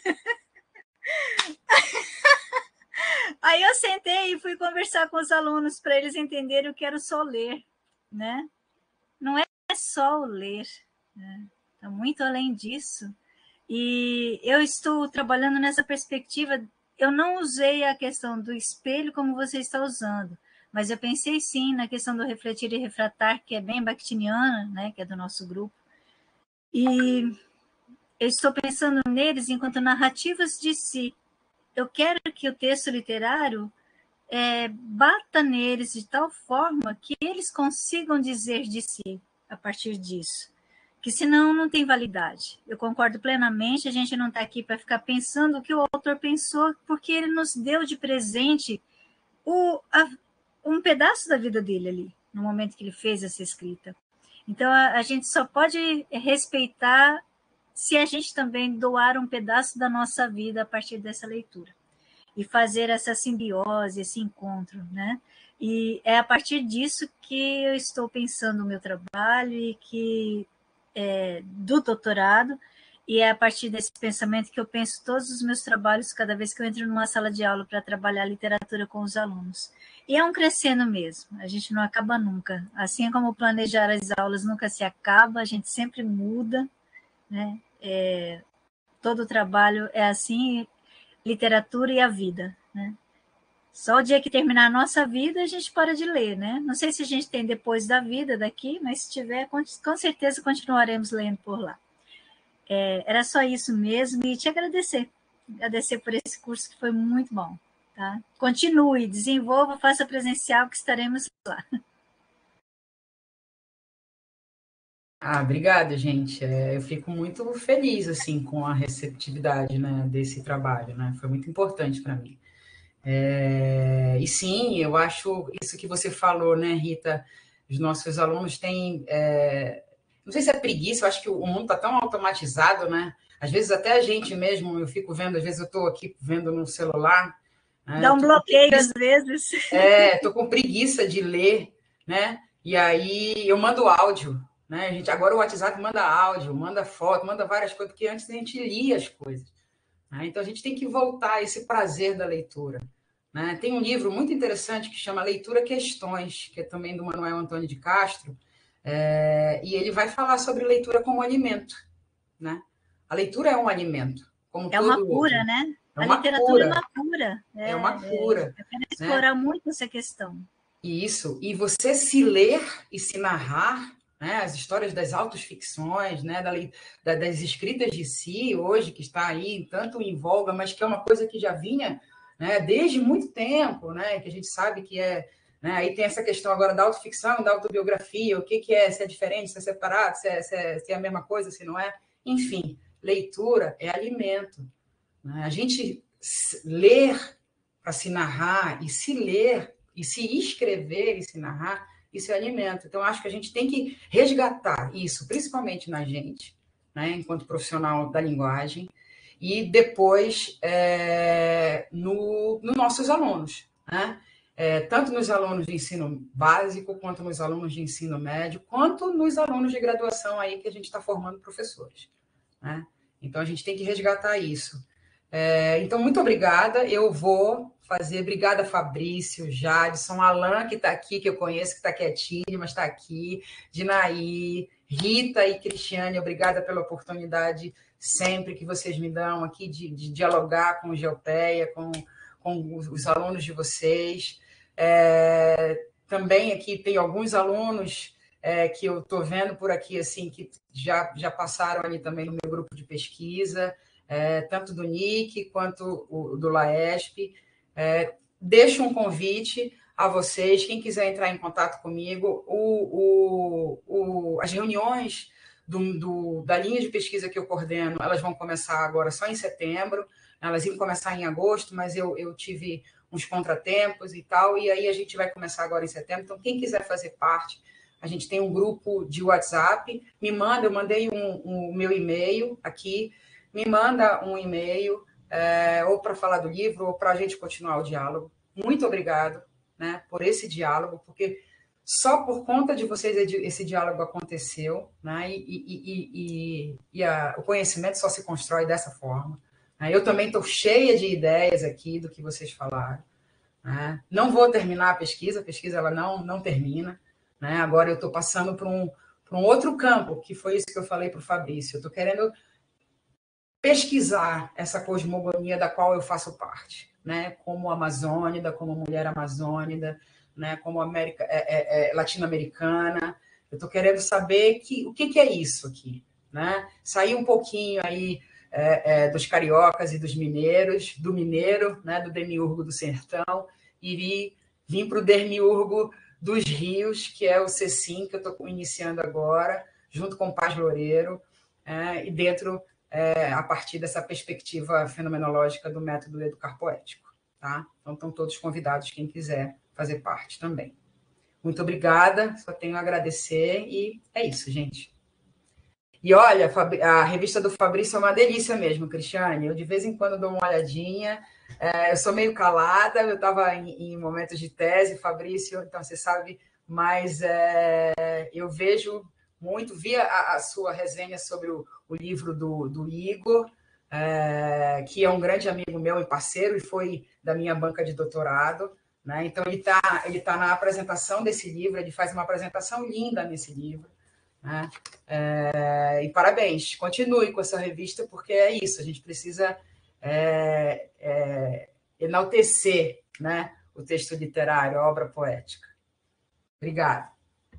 Aí eu sentei e fui conversar com os alunos para eles entenderem o que era o só ler, né? Não é só o ler, né? Está muito além disso. E eu estou trabalhando nessa perspectiva. Eu não usei a questão do espelho como você está usando, mas eu pensei sim na questão do refletir e refratar, que é bem bakhtiniana, né? Que é do nosso grupo. E eu estou pensando neles enquanto narrativas de si. Eu quero que o texto literário é, bata neles de tal forma que eles consigam dizer de si a partir disso. Que senão não tem validade. Eu concordo plenamente, a gente não está aqui para ficar pensando o que o autor pensou, porque ele nos deu de presente o, a, um pedaço da vida dele ali, no momento que ele fez essa escrita. Então, a, a gente só pode respeitar se a gente também doar um pedaço da nossa vida a partir dessa leitura e fazer essa simbiose, esse encontro, né? E é a partir disso que eu estou pensando o meu trabalho e que é, do doutorado, e é a partir desse pensamento que eu penso todos os meus trabalhos cada vez que eu entro numa sala de aula para trabalhar literatura com os alunos. E é um crescendo mesmo, a gente não acaba nunca. Assim como planejar as aulas nunca se acaba, a gente sempre muda, né? É, todo o trabalho é assim, literatura e a vida, né? Só o dia que terminar a nossa vida, a gente para de ler, né? Não sei se a gente tem depois da vida daqui, mas se tiver, com, com certeza continuaremos lendo por lá. É, era só isso mesmo, e te agradecer. Agradecer por esse curso que foi muito bom. Tá? Continue, desenvolva, faça presencial, que estaremos lá. Ah, obrigada, gente. É, eu fico muito feliz assim com a receptividade, né, desse trabalho, né? Foi muito importante para mim. É, e sim, eu acho isso que você falou, né, Rita? Os nossos alunos têm, é, não sei se é preguiça, eu acho que o mundo está tão automatizado, né? Às vezes até a gente mesmo, eu fico vendo, às vezes eu estou aqui vendo no celular. Né? Dá um bloqueio às vezes. É, estou com preguiça de ler, né? E aí eu mando áudio. Né? A gente, agora o WhatsApp manda áudio, manda foto, manda várias coisas, porque antes a gente lia as coisas. Né? Então a gente tem que voltar a esse prazer da leitura. Né? Tem um livro muito interessante que chama Leitura Questões, que é também do Manuel Antônio de Castro, é, e ele vai falar sobre leitura como alimento. Né? A leitura é um alimento. Como é uma cura, outro. Né? É a uma literatura cura. é uma cura. É, é uma cura. É, eu quero explorar né? muito essa questão. Isso. E você se ler e se narrar, né, as histórias das autoficções, né, da, da, das escritas de si, hoje, que está aí tanto em voga, mas que é uma coisa que já vinha, né, desde muito tempo, né, que a gente sabe que é... Né, aí tem essa questão agora da autoficção, da autobiografia, o que, que é, se é diferente, se é separado, se é, se, é, se é a mesma coisa, se não é. Enfim, leitura é alimento. Né? A gente ler para se narrar e se ler e se escrever e se narrar, isso é alimento. Então, acho que a gente tem que resgatar isso, principalmente na gente, né, enquanto profissional da linguagem, e depois é, no, nos nossos alunos, né? É, tanto nos alunos de ensino básico, quanto nos alunos de ensino médio, quanto nos alunos de graduação aí que a gente está formando professores. Né? Então, a gente tem que resgatar isso. É, então, muito obrigada. Eu vou fazer. Obrigada, Fabrício, Jadson, Alan, que está aqui, que eu conheço, que está quietinho, mas está aqui, Dinaí, Rita e Cristiane, obrigada pela oportunidade sempre que vocês me dão aqui de, de dialogar com o Geopeia, com, com os alunos de vocês. É, também aqui tem alguns alunos é, que eu estou vendo por aqui, assim, que já, já passaram ali também no meu grupo de pesquisa, é, tanto do N I C quanto o, do LAESP. É, deixo um convite a vocês, quem quiser entrar em contato comigo, o, o, o, as reuniões do, do, da linha de pesquisa que eu coordeno, elas vão começar agora só em setembro, elas iam começar em agosto, mas eu, eu tive uns contratempos e tal, e aí a gente vai começar agora em setembro. Então, quem quiser fazer parte A gente tem um grupo de WhatsApp. Me manda, eu mandei um, um meu e-mail aqui. Me manda um e-mail, é, ou para falar do livro, ou para a gente continuar o diálogo. Muito obrigado, né, por esse diálogo, porque só por conta de vocês esse diálogo aconteceu, né, e, e, e, e, e a, o conhecimento só se constrói dessa forma. Né? Eu também estou cheia de ideias aqui do que vocês falaram. Né? Não vou terminar a pesquisa, a pesquisa ela não, não termina. Né? Agora eu estou passando para um, para um outro campo, que foi isso que eu falei para o Fabrício. Eu estou querendo pesquisar essa cosmogonia da qual eu faço parte, né? Como amazônida, como mulher amazônida, né? Como América, é, é, é, latino-americana. Eu estou querendo saber que, o que, que é isso aqui. Né? Sair um pouquinho aí é, é, dos cariocas e dos mineiros, do mineiro, né? Do demiurgo do sertão, e vir, vir para o demiurgo dos rios, que é o CECIM, que eu estou iniciando agora, junto com o Paz Loureiro, é, e dentro... É, a partir dessa perspectiva fenomenológica do método Educar Poético. Tá? Então, estão todos convidados, quem quiser fazer parte também. Muito obrigada, só tenho a agradecer, e é isso, gente. E olha, a revista do Fabrício é uma delícia mesmo, Cristiane. Eu, de vez em quando, dou uma olhadinha. É, eu sou meio calada, eu estava em, em momentos de tese, Fabrício, então você sabe, mas é, eu vejo... muito, vi a, a sua resenha sobre o, o livro do, do Igor, é, que é um grande amigo meu e parceiro, e foi da minha banca de doutorado. Né? Então, ele está ele tá na apresentação desse livro, ele faz uma apresentação linda nesse livro. Né? É, e parabéns, continue com essa revista, porque é isso, a gente precisa é, é, enaltecer, né, o texto literário, a obra poética. Obrigada.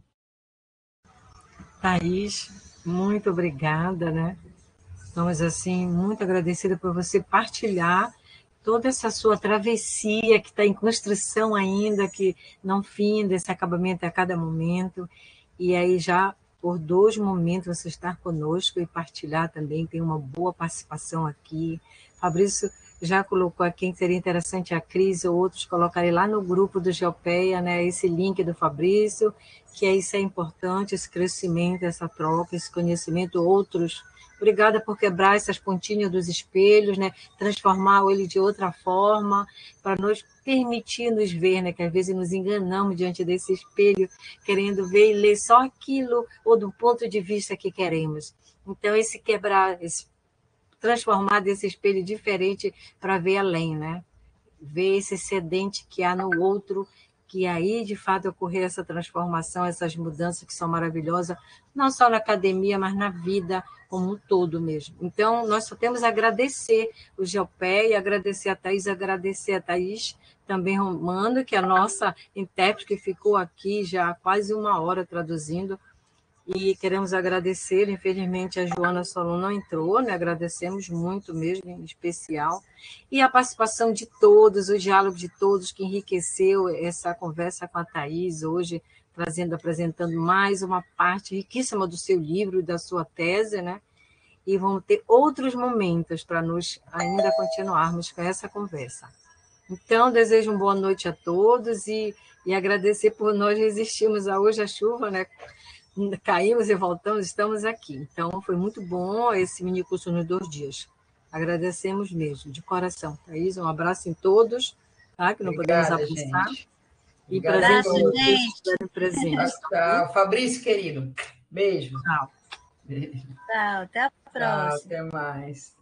Thaís, muito obrigada, né? Estamos, assim, muito agradecidas por você partilhar toda essa sua travessia que está em construção ainda, que não finda, esse acabamento a cada momento. E aí já, por dois momentos, você estar conosco e partilhar também, tem uma boa participação aqui. Fabrício já colocou aqui que seria interessante a Cris ou outros colocarem lá no grupo do Geopeia, né, esse link do Fabrício, que é isso é importante, esse crescimento, essa troca, esse conhecimento, outros. Obrigada por quebrar essas pontinhas dos espelhos, né, transformar ele de outra forma, para nos permitir nos ver, né, que às vezes nos enganamos diante desse espelho, querendo ver e ler só aquilo, ou do ponto de vista que queremos. Então, esse quebrar, esse transformar desse espelho diferente para ver além, né? Ver esse excedente que há no outro, que aí, de fato, ocorrer essa transformação, essas mudanças que são maravilhosas, não só na academia, mas na vida como um todo mesmo. Então, nós só temos a agradecer o Geopeia, agradecer a Thaís, agradecer a Thaís, também Romano, que é a nossa intérprete, que ficou aqui já há quase uma hora traduzindo. E queremos agradecer, infelizmente a Joana Solon não entrou, né? Agradecemos muito mesmo, em especial. E a participação de todos, o diálogo de todos, que enriqueceu essa conversa com a Thaís hoje, trazendo, apresentando mais uma parte riquíssima do seu livro e da sua tese, né? E vamos ter outros momentos para nós ainda continuarmos com essa conversa. Então, desejo uma boa noite a todos e, e agradecer por nós resistirmos a hoje a chuva, né? Caímos e voltamos, estamos aqui. Então, foi muito bom esse mini curso nos dois dias. Agradecemos mesmo, de coração. Thaís, um abraço em todos, tá? Que não Obrigada, podemos avançar. gente. E Obrigada prazer em vocês que estiverem presentes. Tchau, Fabrício, querido. Beijo. Tchau. Beijo. Tchau, até a próxima. Tchau, até mais.